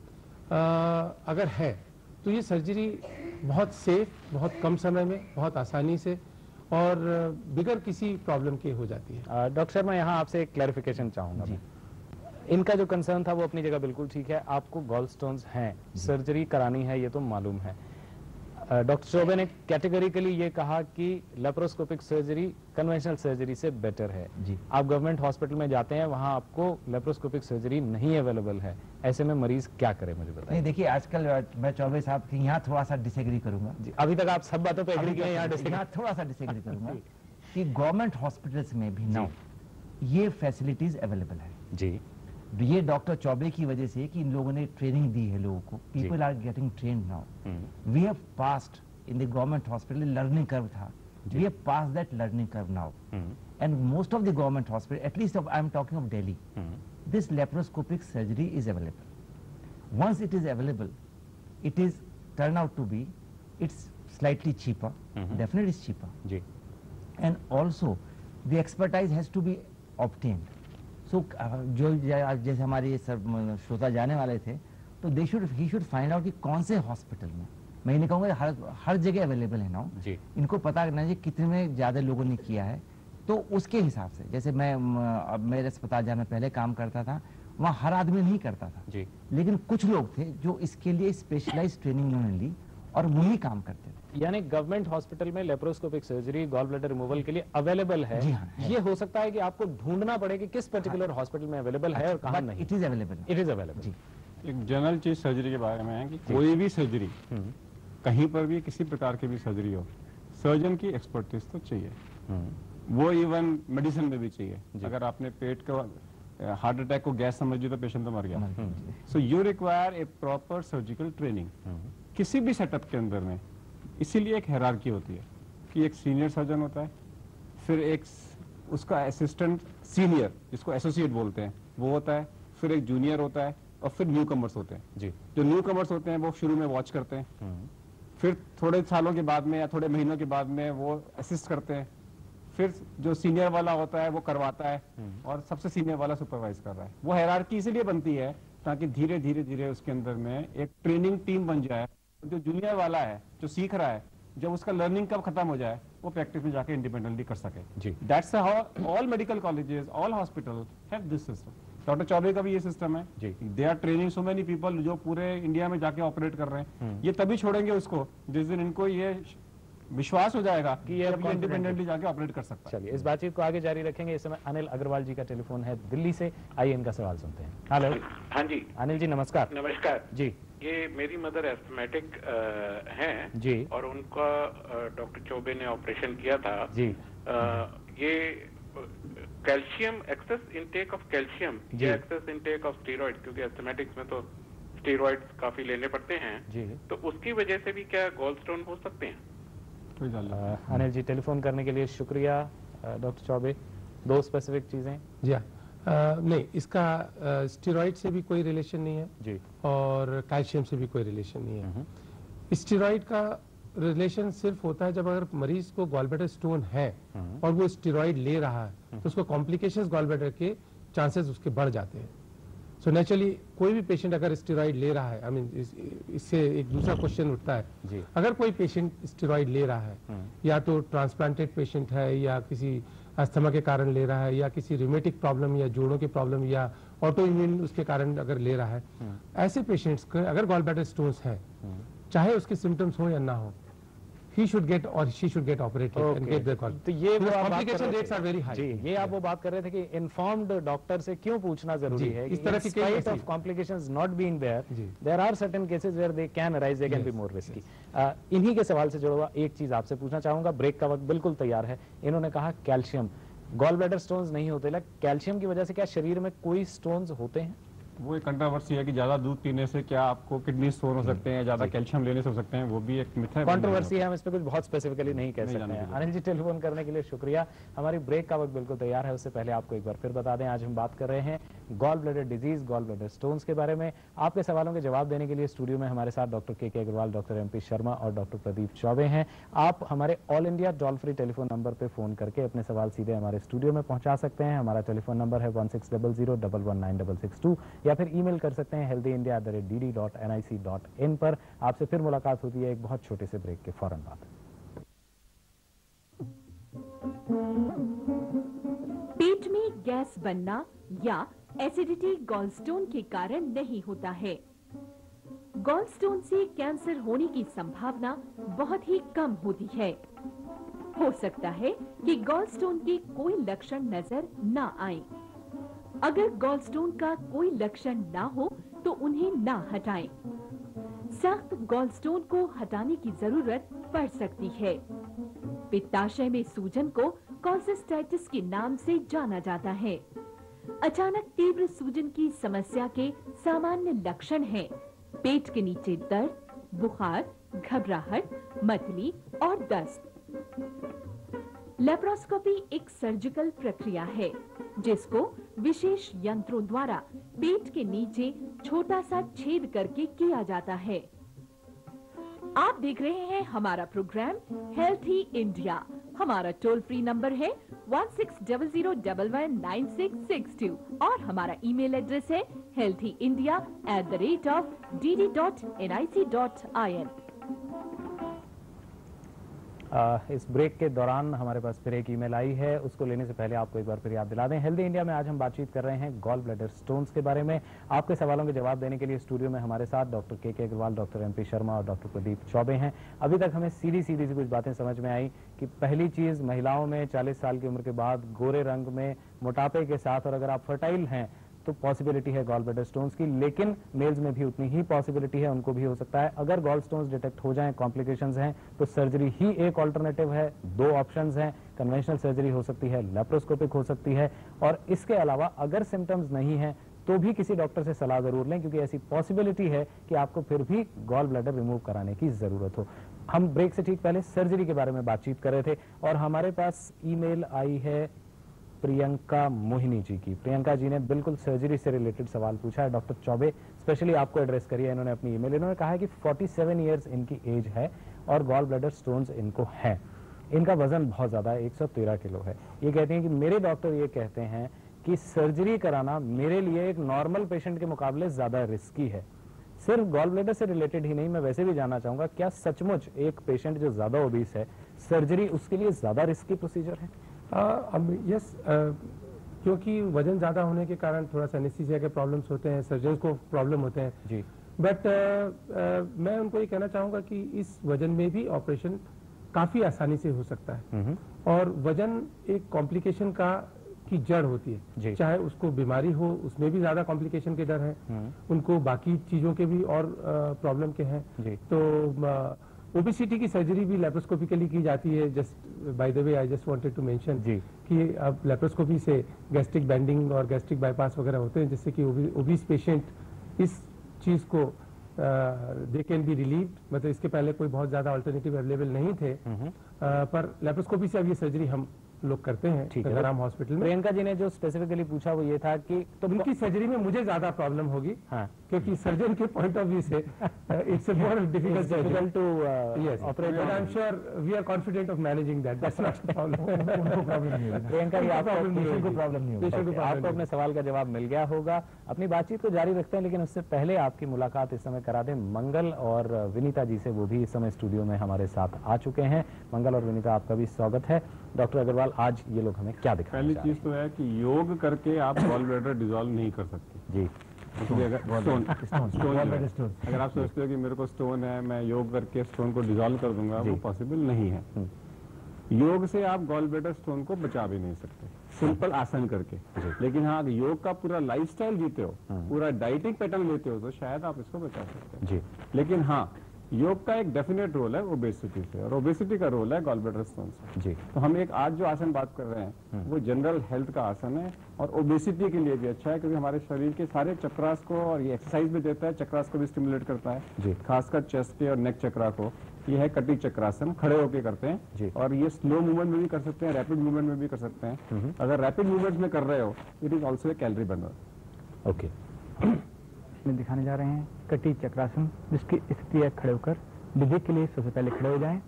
B: अगर है तो ये सर्जरी बहुत सेफ, बहुत कम समय में, बहुत आसानी से और बिगर किसी प्रॉब्लम के हो जाती है।
A: डॉक्टर शर्मा, यहाँ आपसे एक क्लैरिफिकेशन चाहूंगा मैं। इनका जो कंसर्न था वो अपनी जगह बिल्कुल ठीक है, आपको गॉल स्टोन्स हैं, सर्जरी करानी है, ये तो मालूम है। डॉक्टर चौबे ने कैटेगरिकली ये कहा कि लेप्रोस्कोपिक सर्जरी कन्वेंशनल सर्जरी से बेटर है जी। आप गवर्नमेंट हॉस्पिटल में जाते हैं, वहां आपको लेप्रोस्कोपिक सर्जरी नहीं अवेलेबल है, ऐसे में मरीज क्या करे मुझे बताइए।
C: नहीं देखिए, आजकल मैं चौबे साहब की यहाँ थोड़ा सा डिसएग्री करूंगा जी।
A: अभी तक आप सब बातों पे एग्री किए,
C: यहाँ थोड़ा सा डिसएग्री करूंगा कि गवर्नमेंट हॉस्पिटल्स में भी नाउ ये फैसिलिटीज अवेलेबल है जी। ये डॉक्टर चौबे की वजह से कि इन लोगों ने ट्रेनिंग दी है लोगों को, people are getting trained now. We have passed in the government hospital, learning curve था, we have passed that learning curve now and most of the government hospital, at least I am talking of Delhi, this laparoscopic surgery is available. Once it is available, it is turn out to be, it's slightly cheaper, definitely it's cheaper, and also the expertise has to be obtained. So जो जैसे हमारे श्रोता जाने वाले थे, तो he should find out कि कौन से हॉस्पिटल में, मैं नहीं कहूँगा हर जगह अवेलेबल है ना जी, इनको पता करना चाहिए कितने में ज़्यादा लोगों ने किया है। तो उसके हिसाब से, जैसे मैं अब मेरे अस्पताल जहाँ मैं पहले काम करता था, वहाँ हर आदमी नहीं करता था जी, लेकिन कुछ लोग थे जो इसके लिए स्पेशलाइज ट्रेनिंग उन्होंने ली और वही काम करते थे।
A: यानी गवर्नमेंट हॉस्पिटल में laparoscopic surgery gall bladder removal के लिए अवेलेबल है। जी हाँ, ये हो सकता है कि आपको ढूंढना पड़े कि किस पर्टिकुलर हॉस्पिटल में अवेलेबल है और कहाँ नहीं।
C: It is available,
A: it is available जी।
D: एक जनरल चीज सर्जरी के बारे में है कि कोई भी सर्जरी, कहीं पर भी किसी प्रकार की भी सर्जरी हो, सर्जन की एक्सपर्टीज तो चाहिए, वो इवन मेडिसिन में भी चाहिए। अगर आपने पेट का हार्ट अटैक को गैस समझ ली तो पेशेंट तो मर गया। So you require a proper surgical training किसी भी सेटअप के अंदर में। इसीलिए एक हायरार्की होती है कि एक सीनियर सर्जन होता है, फिर एक उसका असिस्टेंट सीनियर जिसको एसोसिएट बोलते हैं वो होता है, फिर एक जूनियर होता है और फिर न्यू कमर्स होते हैं जी। जो न्यू कमर्स होते हैं वो शुरू में वॉच करते हैं, फिर थोड़े सालों के बाद में या थोड़े महीनों के बाद में वो असिस्ट करते हैं, फिर जो सीनियर वाला होता है वो करवाता है और सबसे सीनियर वाला सुपरवाइज कर रहा है। वो हायरार्की इसीलिए बनती है ताकि धीरे धीरे धीरे उसके अंदर में एक ट्रेनिंग टीम बन जाए। जो जूनियर वाला है जो सीख रहा है, जब उसका लर्निंग कब खत्म हो जाए वो प्रैक्टिस में जाके इंडिपेंडेंटली कर सके जी। That's how all medical colleges, all hospital have this system. Doctor Chaubey का भी ये सिस्टम है जी। They are training so many people जो पूरे इंडिया में जाके ऑपरेट कर रहे हैं। ये तभी छोड़ेंगे उसको जिस दिन इनको ये विश्वास हो जाएगा कि ये इंडिपेंडेंटली जाके ऑपरेट कर सकता है।
A: चलिए इस बातचीत को आगे जारी रखेंगे। इस समय अनिल अग्रवाल जी का टेलीफोन है दिल्ली से, आइए इनका सवाल सुनते हैं। हेलो।
M: हाँ जी
A: अनिल जी नमस्कार।
M: नमस्कार
A: जी।
M: ये मेरी मदर एस्थमेटिक हैं जी, और उनका डॉक्टर चौबे ने ऑपरेशन किया था जी। ये calcium, excess intake of calcium या एक्सेस इनटेक ऑफ स्टेरॉइड, क्योंकि एस्थमेटिक्स में तो स्टेरॉइड्स काफी लेने पड़ते हैं जी, तो उसकी वजह से भी क्या गॉल स्टोन हो सकते हैं?
A: अनिल जी टेलीफोन करने के लिए शुक्रिया। डॉक्टर चौबे, दो स्पेसिफिक चीजें जी।
B: नहीं, इसका स्टेरॉइड से भी कोई रिलेशन नहीं है जी, और कैल्शियम से भी कोई रिलेशन नहीं है। स्टेरॉइड का रिलेशन सिर्फ होता है जब अगर मरीज को गॉलब्लैडर स्टोन है और वो स्टेरॉइड ले रहा है तो उसको कॉम्प्लिकेशंस गॉलब्लैडर के चांसेस उसके बढ़ जाते हैं। सो नेचुरली कोई भी पेशेंट अगर स्टेरॉइड ले रहा है, आई मीन इससे एक दूसरा क्वेश्चन उठता है जी। अगर कोई पेशेंट स्टेरॉइड ले रहा है, या तो ट्रांसप्लांटेड पेशेंट है या किसी अस्थमा के कारण ले रहा है या किसी रिमेटिक प्रॉब्लम या जोड़ों की प्रॉब्लम या ऑटो इम्यून उसके कारण अगर ले रहा है, ऐसे पेशेंट्स को अगर गॉलब्लैडर स्टोन्स है, चाहे उसके सिम्टम्स हो या ना हो, he should get or she should get operated and get the call.
A: तो ये वो
B: complication rates are very high.
A: जी, ये आप वो बात कर रहे थे कि इन्फॉर्म्ड डॉक्टर से क्यों पूछना जरूरी है।
B: इस तरह की
A: spite of complications not being there are certain cases where they can arise, they can be more risky. इन्हीं के सवाल से जुड़ा हुआ एक चीज आपसे पूछना चाहूंगा, ब्रेक का वक्त बिल्कुल तैयार है। इन्होंने कहा कैल्शियम, गॉल ब्लैडर स्टोन्स नहीं होते, लेकिन कैल्शियम की वजह से क्या शरीर में कोई स्टोन्स होते हैं?
D: वो एक कंट्रोवर्सी है कि ज्यादा दूध पीने से क्या आपको किडनी स्टोन हो सकते हैं, ज्यादा कैल्शियम लेने से हो सकते हैं, वो भी एक मिथ है,
A: कंट्रोवर्सी है। हम इस पे कुछ बहुत स्पेसिफिकली नहीं कह सकते हैं। अनिल जी टेलीफोन करने के लिए शुक्रिया। हमारी ब्रेक का वक्त बिल्कुल तैयार है, उससे पहले आपको एक बार फिर बता दें, आज हम बात कर रहे हैं gall bladder disease, gall bladder stones के बारे में। आपके सवालों के जवाब देने के लिए स्टूडियो में हमारे साथ डॉक्टर के अग्रवाल, डॉक्टर MP शर्मा और डॉक्टर प्रदीप चौबे हैं। आप हमारे all India toll free telephone number पे फोन करके अपने सवाल सीधे हमारे स्टूडियो में पहुंचा सकते हैं। हमारा टेलीफोन नंबर है 1600119662, या फिर ईमेल कर सकते हैं healthyindia@dd.nic.in पर। आपसे फिर मुलाकात होती है एक बहुत छोटे से ब्रेक के फौरन बाद।
I: पेट में गैस बनना या एसिडिटी गॉलस्टोन के कारण नहीं होता है। गॉलस्टोन से कैंसर होने की संभावना बहुत ही कम होती है। हो सकता है कि गॉलस्टोन के कोई लक्षण नजर ना आए। अगर गॉलस्टोन का कोई लक्षण ना हो तो उन्हें ना हटाएं। सख्त गॉलस्टोन को हटाने की जरूरत पड़ सकती है। पित्ताशय में सूजन को कॉल्सिस्टाइटिस के नाम से जाना जाता है। अचानक तीव्र सूजन की समस्या के सामान्य लक्षण हैं पेट के नीचे दर्द, बुखार, घबराहट, मतली और दस्त। लेप्रोस्कोपी एक सर्जिकल प्रक्रिया है जिसको विशेष यंत्रों द्वारा पेट के नीचे छोटा सा छेद करके किया जाता है। आप देख रहे हैं हमारा प्रोग्राम हेल्थी इंडिया। हमारा टोल फ्री नंबर है 1600119662 और हमारा ईमेल एड्रेस है healthyindia@dd.nic.in।
A: इस ब्रेक के दौरान हमारे पास फिर एक ईमेल आई है, उसको लेने से पहले आपको एक बार फिर याद दिला दें, हेल्दी इंडिया में आज हम बातचीत कर रहे हैं गॉल ब्लैडर स्टोन्स के बारे में। आपके सवालों के जवाब देने के लिए स्टूडियो में हमारे साथ डॉक्टर के अग्रवाल, डॉक्टर MP शर्मा और डॉक्टर प्रदीप चौबे हैं। अभी तक हमें सीधी सी कुछ बातें समझ में आई कि पहली चीज, महिलाओं में 40 साल की उम्र के बाद गोरे रंग में, मोटापे के साथ, और अगर आप फर्टाइल हैं तो पॉसिबिलिटी है गॉल ब्लैडर स्टोन्स की, लेकिन मेल्स में भी उतनी ही पॉसिबिलिटी है, उनको भी हो सकता है। अगर गॉल स्टोन्स डिटेक्ट हो जाएं, कॉम्प्लिकेशंस हैं, तो सर्जरी ही एक ऑल्टरनेटिव है। 2 ऑप्शंस हैं, कन्वेंशनल सर्जरी हो सकती है, लेप्रोस्कोपिक हो सकती है, और इसके अलावा अगर सिम्टम्स नहीं हैं तो भी किसी डॉक्टर से सलाह जरूर लें, क्योंकि ऐसी पॉसिबिलिटी है कि आपको फिर भी गॉल ब्लैडर रिमूव कराने की जरूरत हो। हम ब्रेक से ठीक पहले सर्जरी के बारे में बातचीत कर रहे थे और हमारे पास ईमेल आई है प्रियंका मोहिनी जी की। प्रियंका जी ने बिल्कुल सर्जरी से रिलेटेड सवाल पूछा है। डॉक्टर चौबे स्पेशली आपको एड्रेस करिए इन्होंने अपनी ईमेल। इन्होंने कहा है कि 47 ईयर्स इनकी एज है और गॉल ब्लैडर स्टोन्स इनको है। इनका वजन बहुत ज्यादा है, 113 किलो है। ये कहते हैं कि मेरे डॉक्टर ये कहते हैं कि सर्जरी कराना मेरे लिए एक नॉर्मल पेशेंट के मुकाबले ज्यादा रिस्की है। सिर्फ गॉल ब्लैडर से रिलेटेड ही नहीं, मैं वैसे भी जानना चाहूंगा, क्या सचमुच एक पेशेंट जो ज्यादा ओबीस है, सर्जरी उसके लिए ज्यादा रिस्की प्रोसीजर है?
B: यस, क्योंकि वजन ज्यादा होने के कारण थोड़ा सा एनेस्थीसिया के प्रॉब्लम्स होते हैं, सर्जन को प्रॉब्लम होते हैं जी। बट मैं उनको ये कहना चाहूंगा कि इस वजन में भी ऑपरेशन काफी आसानी से हो सकता है। और वजन एक कॉम्प्लिकेशन की जड़ होती है, चाहे उसको बीमारी हो उसमें भी ज्यादा कॉम्प्लिकेशन के डर है, उनको बाकी चीजों के भी और प्रॉब्लम के हैं। तो ओबेसिटी की सर्जरी भी लेप्रोस्कोपिकली की जाती है। Just by the way I just wanted to mention कि अब लेप्रोस्कोपी से गैस्ट्रिक बैंडिंग और गैस्ट्रिक बाईपास वगैरह होते हैं, जिससे कि ओबीस पेशेंट इस चीज को दे कैन बी रिलीव्ड। मतलब इसके पहले कोई बहुत ज्यादा अल्टरनेटिव अवेलेबल नहीं थे, पर लेप्रोस्कोपी से अब ये सर्जरी हम लोग करते हैं गंगाराम हॉस्पिटल में।
A: प्रियंका जी ने जो स्पेसिफिकली पूछा वो ये था कि
B: तो उनकी सर्जरी में मुझे ज्यादा प्रॉब्लम होगी, क्योंकि सर्जन के पॉइंट ऑफ व्यू से it's a more difficult to operate. I am sure we are confident of managing that, that's not the problem. उनको प्रॉब्लम नहीं होगी प्रियंका जी, आपको प्रॉब्लम नहीं होगी।
A: आपको अपने सवाल का जवाब मिल गया होगा। अपनी बातचीत को जारी रखते हैं, लेकिन उससे पहले आपकी मुलाकात इस समय करा दें मंगल और विनीता जी से। वो भी इस समय स्टूडियो में हमारे साथ आ चुके हैं। मंगल और विनीता, आपका भी स्वागत है। डॉक्टर अग्रवाल, आज ये लोग हमें क्या दिखाएंगे?
D: पहली चीज तो है कि योग करके आप गॉल ब्लैडर डिसॉल्व नहीं कर सकते जी। अगर आप सोचते हो कि मेरे को स्टोन है, मैं योग करके स्टोन को डिसॉल्व कर दूंगा, वो पॉसिबल नहीं है। योग से आप गॉल ब्लैडर स्टोन को बचा भी नहीं सकते, सिंपल आसन करके। लेकिन हाँ, अगर योग का पूरा लाइफस्टाइल जीते हो, पूरा डाइटिंग पैटर्न लेते हो, तो शायद आप इसको बचा सकते हैं। लेकिन हाँ, योग का एक डेफिनेट रोल है ओबेसिटी से, और ओबेसिटी का रोल है गॉल ब्लैडर स्टोन से जी। तो हम एक आज जो आसन बात कर रहे हैं वो जनरल हेल्थ का आसन है, और ओबेसिटी के लिए भी अच्छा है, क्योंकि हमारे शरीर के सारे चक्रास को, और ये एक्सरसाइज भी देता है, चक्रास को भी स्टिमुलेट करता है जी, खासकर चेस्ट के और नेक चक्रा को। ये है कटी चक्रासन, खड़े होके करते हैं जी। और ये स्लो मूवमेंट में भी कर सकते हैं, रैपिड मूवमेंट में भी कर सकते हैं। अगर रैपिड मूवमेंट में कर रहे हो, it is also a calorie burner.
A: Okay,
N: में दिखाने जा रहे हैं कटी चक्रासन, जिसकी स्थिति है खड़े होकर। विधि के लिए सबसे पहले खड़े हो जाएं,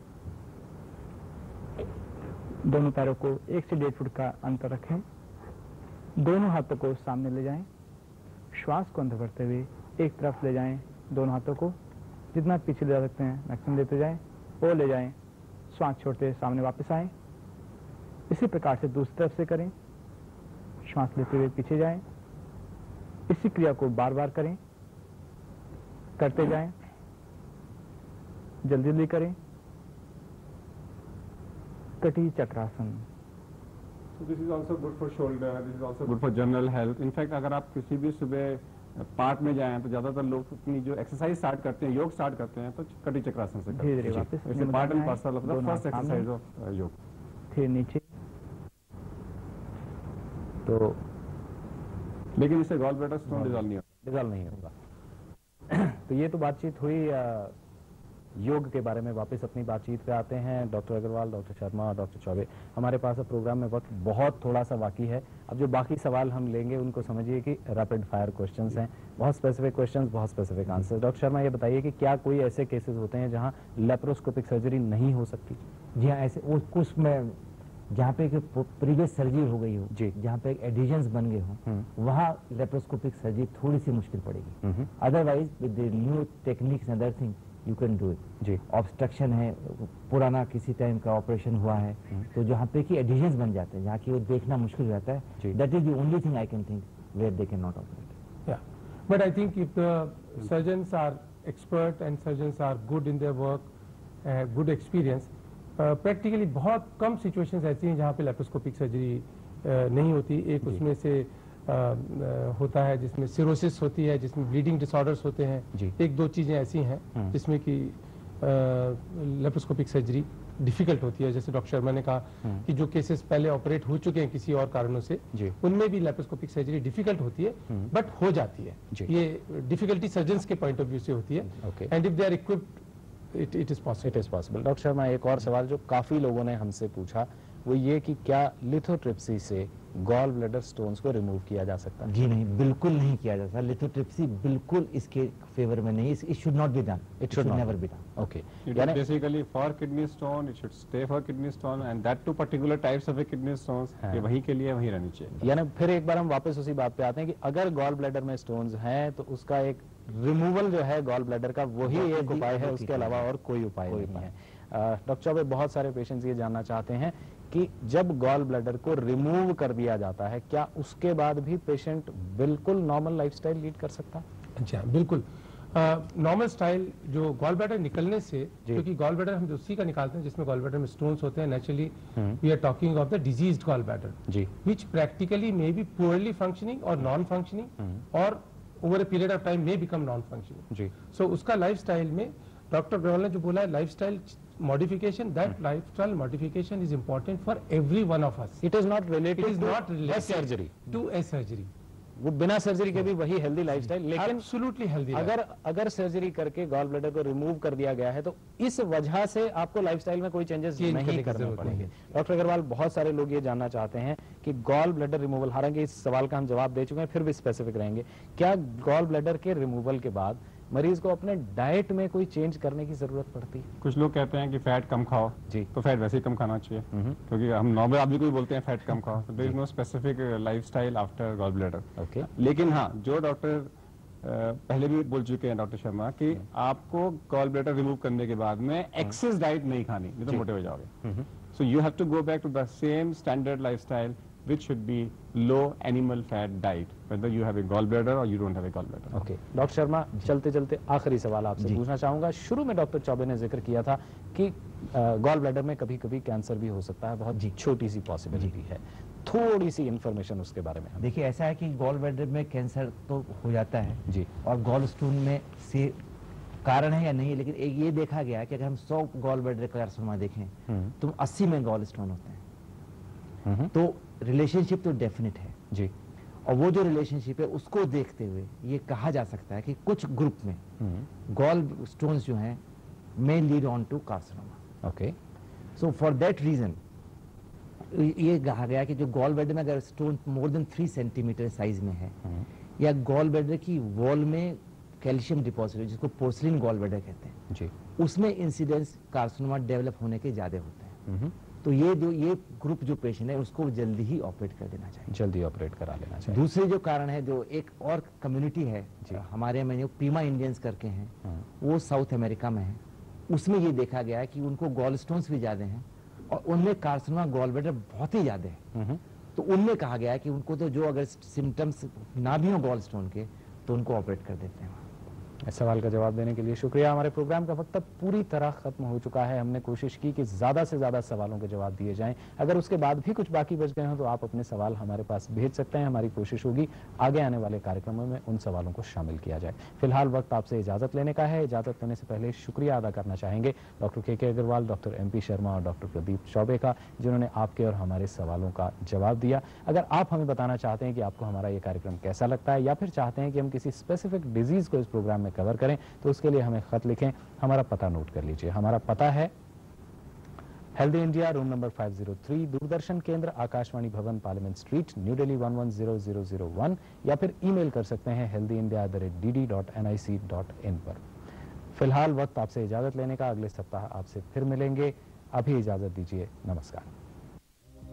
N: दोनों पैरों को 1 से 1.5 फुट का अंतर रखें, दोनों हाथों को सामने ले जाएं, श्वास को अंदर करते हुए एक तरफ ले जाएं, दोनों हाथों को जितना पीछे ले जा सकते हैं मैक्सिमम लेते जाएं, और ले जाएं, श्वास छोड़ते सामने वापस आएं। इसी प्रकार से दूसरी तरफ से करें, श्वास लेते हुए पीछे जाएं। इसी क्रिया को बार बार करें, करते जाएं, जल्दी जल्दी करें। Kati Chakrasana.
D: This is also good for shoulder, this is also good for general health. In fact अगर आप किसी भी सुबह पार्क में जाएं तो ज्यादातर लोग अपनी जो एक्सरसाइज स्टार्ट करते हैं, योग स्टार्ट करते हैं, तो कटी चक्रासन से करते हैं।
N: धीरे वापस
D: part and parcel of the first exercise of yoga.
N: फिर नीचे,
D: तो लेकिन इससे गॉल ब्लैडर स्टोन डिसॉल्व
A: नहीं होगा। तो ये तो बातचीत हुई योग के बारे में। वापस अपनी बातचीत पे आते हैं। डॉक्टर अग्रवाल, डॉक्टर शर्मा और डॉक्टर चौबे, हमारे पास अब प्रोग्राम में वक्त बहुत थोड़ा सा बाकी है। अब जो बाकी सवाल हम लेंगे उनको समझिए कि रैपिड फायर क्वेश्चंस हैं, बहुत स्पेसिफिक क्वेश्चंस, बहुत स्पेसिफिक आंसर। डॉक्टर शर्मा, ये बताइए कि क्या कोई ऐसे केसेस होते हैं जहां लेप्रोस्कोपिक सर्जरी नहीं हो सकती?
C: जी हाँ, ऐसे कुछ में जहाँ पे प्रीवियस सर्जरी हो गई हो, जहाँ पे एडिशंस बन गए हो, वहाँ लेप्रोस्कोपिक सर्जरी थोड़ी सी मुश्किल पड़ेगी। Otherwise with new techniques and other thing you can do it. Obstruction है, पुराना किसी टाइम का ऑपरेशन हुआ है, तो जहाँ पे कि एडिशंस बन जाते हैं, जहाँ की वो देखना मुश्किल हो जाता है, that is the only thing I can think where they can not operate.
B: या but I think if the surgeons are expert and surgeons are good in their work, good experience, practically बहुत कम situations ऐसी हैं जहाँ पे laparoscopic surgery नहीं होती। एक उसमें से होता है जिसमें सिरोसिस होती है, जिसमें ब्लीडिंग डिसऑर्डर्स होते हैं। एक दो चीजें ऐसी हैं जिसमें कि लेप्रोस्कोपिक सर्जरी डिफिकल्ट होती है। जैसे डॉक्टर शर्मा ने कहा कि जो केसेस पहले ऑपरेट हो चुके हैं किसी और कारणों से, उनमें भी लेप्रोस्कोपिक सर्जरी डिफिकल्ट होती है, बट हो जाती है। ये डिफिकल्टी सर्जन्स के पॉइंट ऑफ व्यू से होती है, and if they are equipped it is possible.
A: Doctor Sharma, एक और सवाल जो काफी लोगों ने हमसे पूछा वो ये कि क्या लिथोट्रिप्सी से गॉल ब्लैडर स्टोन्स को रिमूव किया जा सकता है?
C: जी नहीं, बिल्कुल नहीं किया जा सकता। लिथोट्रिप्सी बिल्कुल इसके फेवर में नहीं, it should not be done, it should never be done.
A: Okay,
D: यानी basically for kidney stone it should stay for kidney stone and that too particular types of kidney stones, ये वही के लिए वही रहनी चाहिए।
A: यानी फिर एक बार हम वापस उसी बात पे आते हैं कि अगर गॉल ब्लैडर में स्टोन्स हैं तो उसका एक रिमूवल जो है गॉल ब्लैडर का वही एक उपाय है, उसके अलावा और कोई उपाय नहीं है। डॉक्टर चौबे, बहुत सारे पेशेंट्स ये जानना चाहते हैं कि जब गॉल ब्लैडर को रिमूव कर दिया जाता है क्या उसके बाद भी पेशेंट बिल्कुल नॉर्मल लाइफस्टाइल लीड कर सकता है?
B: अच्छा, बिल्कुल नॉर्मल स्टाइल जो गॉल ब्लैडर निकलने से, क्योंकि गॉल ब्लैडर हम उसी का निकालते हैं जिसमें गॉल ब्लैडर में स्टोन्स होते हैं। Naturally we are talking of the diseased gall bladder which practically may be poorly functioning और नॉन फंक्शनिंग और over a period of time में बिकम नॉन फंक्शनिंग। सो उसका लाइफस्टाइल में डॉक्टर अग्रवाल ने जो बोला है lifestyle modification, that lifestyle modification is important for every one of us.
A: It is not related
B: to
A: surgery.
B: To a surgery.
A: वो बिना surgery के भी वही हेल्दी लाइफस्टाइल, लेकिन
B: एब्सोल्युटली हेल्दी।
A: अगर सर्जरी करके गॉल ब्लैडर को रिमूव कर दिया गया है तो इस वजह से आपको लाइफस्टाइल में कोई चेंजेस नहीं करने पड़ेंगे। डॉक्टर अग्रवाल, बहुत सारे लोग ये जानना चाहते हैं कि गॉल ब्लैडर रिमूवल, हालांकि इस सवाल का हम जवाब दे चुके हैं, फिर भी स्पेसिफिक रहेंगे, क्या गॉल ब्लैडर के रिमूवल के बाद मरीज को अपने डाइट में कोई चेंज करने की जरूरत पड़ती है?
D: कुछ लोग कहते हैं कि फैट कम खाओ जी, तो फैट वैसे ही कम खाना चाहिए, क्योंकि हम नॉर्मल आदमी को भी बोलते हैं फैट कम खाओ, तो there is no specific lifestyle after gall bladder.
A: Okay,
D: लेकिन हाँ, जो डॉक्टर पहले भी बोल चुके हैं डॉक्टर शर्मा कि आपको गॉल ब्लैडर रिमूव करने के बाद में एक्सेस डाइट नहीं खानी, नहीं तो मोटे हो जाओगे। So you have to go back to the same standard lifestyle which should be low animal fat diet whether you have a gallbladder or you don't have a gallbladder.
A: Okay, doctor Sharma, चलते चलते आखिरी सवाल आपसे पूछना चाहूंगा। शुरू में doctor Choubey ने जिक्र किया था कि गॉल ब्लैडर में कभी कभी कैंसर भी हो सकता है, बहुत छोटी सी पॉसिबिलिटी है, थोड़ी सी इंफॉर्मेशन उसके बारे में।
C: देखिए, ऐसा है कि गॉल ब्लैडर में कैंसर तो हो जाता है जी, और गॉल स्टोन में से कारण है या नहीं, लेकिन एक ये देखा गया है कि अगर हम 100 गॉल ब्लैडर कार्सिनोमा देखें तो 80 में गॉल स्टोन होते हैं। तो रिलेशनशिप तो डेफिनेट है जी, और वो जो रिलेशनशिप है उसको देखते हुए ये कहा जा सकता है कि कुछ ग्रुप में गॉल स्टोन्स जो हैं may lead on to carcinoma.
A: Okay.
C: So for that reason ये कहा गया कि जो गॉल ब्लैडर में अगर stone more than 3 centimetre size में है या गॉल ब्लैडर की वॉल में कैल्शियम डिपॉजिट है जिसको पोर्सिलिन गॉल ब्लैडर कहते हैं जी, उसमें इंसिडेंस कार्सिनोमा डेवलप होने के ज्यादा होते हैं। तो ये ग्रुप जो पेशेंट है उसको जल्दी ही ऑपरेट कर देना चाहिए,
A: जल्दी ऑपरेट करा लेना चाहिए।
C: दूसरे जो कारण है, जो एक और कम्युनिटी है हमारे में जो पीमा इंडियंस करके हैं, वो साउथ अमेरिका में है, उसमें ये देखा गया है कि उनको गॉल स्टोन्स भी ज्यादा हैं और उनमें कार्सिनोमा गॉल ब्लैडर बहुत ही ज्यादा है। तो उनमें कहा गया है कि उनको तो जो अगर सिम्टम्स ना भी हो गॉल स्टोन के तो उनको ऑपरेट कर देते हैं।
A: इस सवाल का जवाब देने के लिए शुक्रिया। हमारे प्रोग्राम का वक्त अब पूरी तरह खत्म हो चुका है। हमने कोशिश की कि ज्यादा से ज्यादा सवालों के जवाब दिए जाएं। अगर उसके बाद भी कुछ बाकी बच गए हो तो आप अपने सवाल हमारे पास भेज सकते हैं। हमारी कोशिश होगी आगे आने वाले कार्यक्रमों में उन सवालों को शामिल किया जाए। फिलहाल वक्त आपसे इजाजत लेने का है। इजाजत लेने से पहले शुक्रिया अदा करना चाहेंगे डॉक्टर के अग्रवाल, डॉक्टर MP शर्मा और डॉक्टर प्रदीप चौबे का, जिन्होंने आपके और हमारे सवालों का जवाब दिया। अगर आप हमें बताना चाहते हैं कि आपको हमारा ये कार्यक्रम कैसा लगता है या फिर चाहते हैं कि हम किसी स्पेसिफिक डिजीज को इस प्रोग्राम में कवर करें तो उसके लिए हमें खत लिखें। हमारा पता नोट कर लीजिए। हमारा पता है healthy India, room number 503, Doordarshan Kendra, Akashvani भवन, पार्लियामेंट स्ट्रीट, न्यू दिल्ली 110001, या फिर ईमेल कर सकते हैं healthyindia@dd.nic.in पर। फिलहाल वक्त आपसे इजाजत लेने का। अगले सप्ताह आपसे फिर मिलेंगे। अभी इजाजत दीजिए। नमस्कार।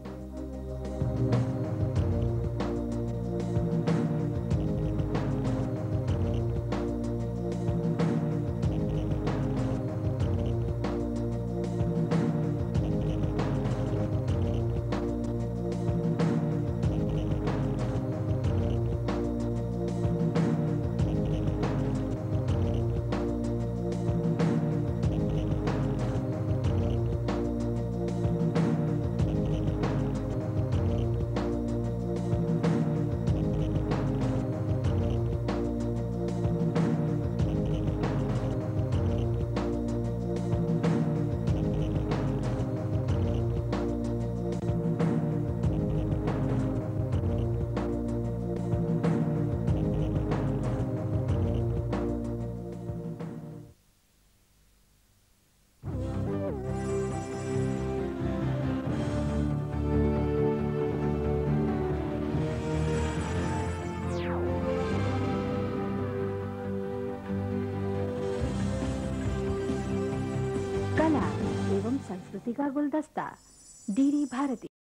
O: कला एवं संस्कृति का गुलदस्ता, डीडी भारती।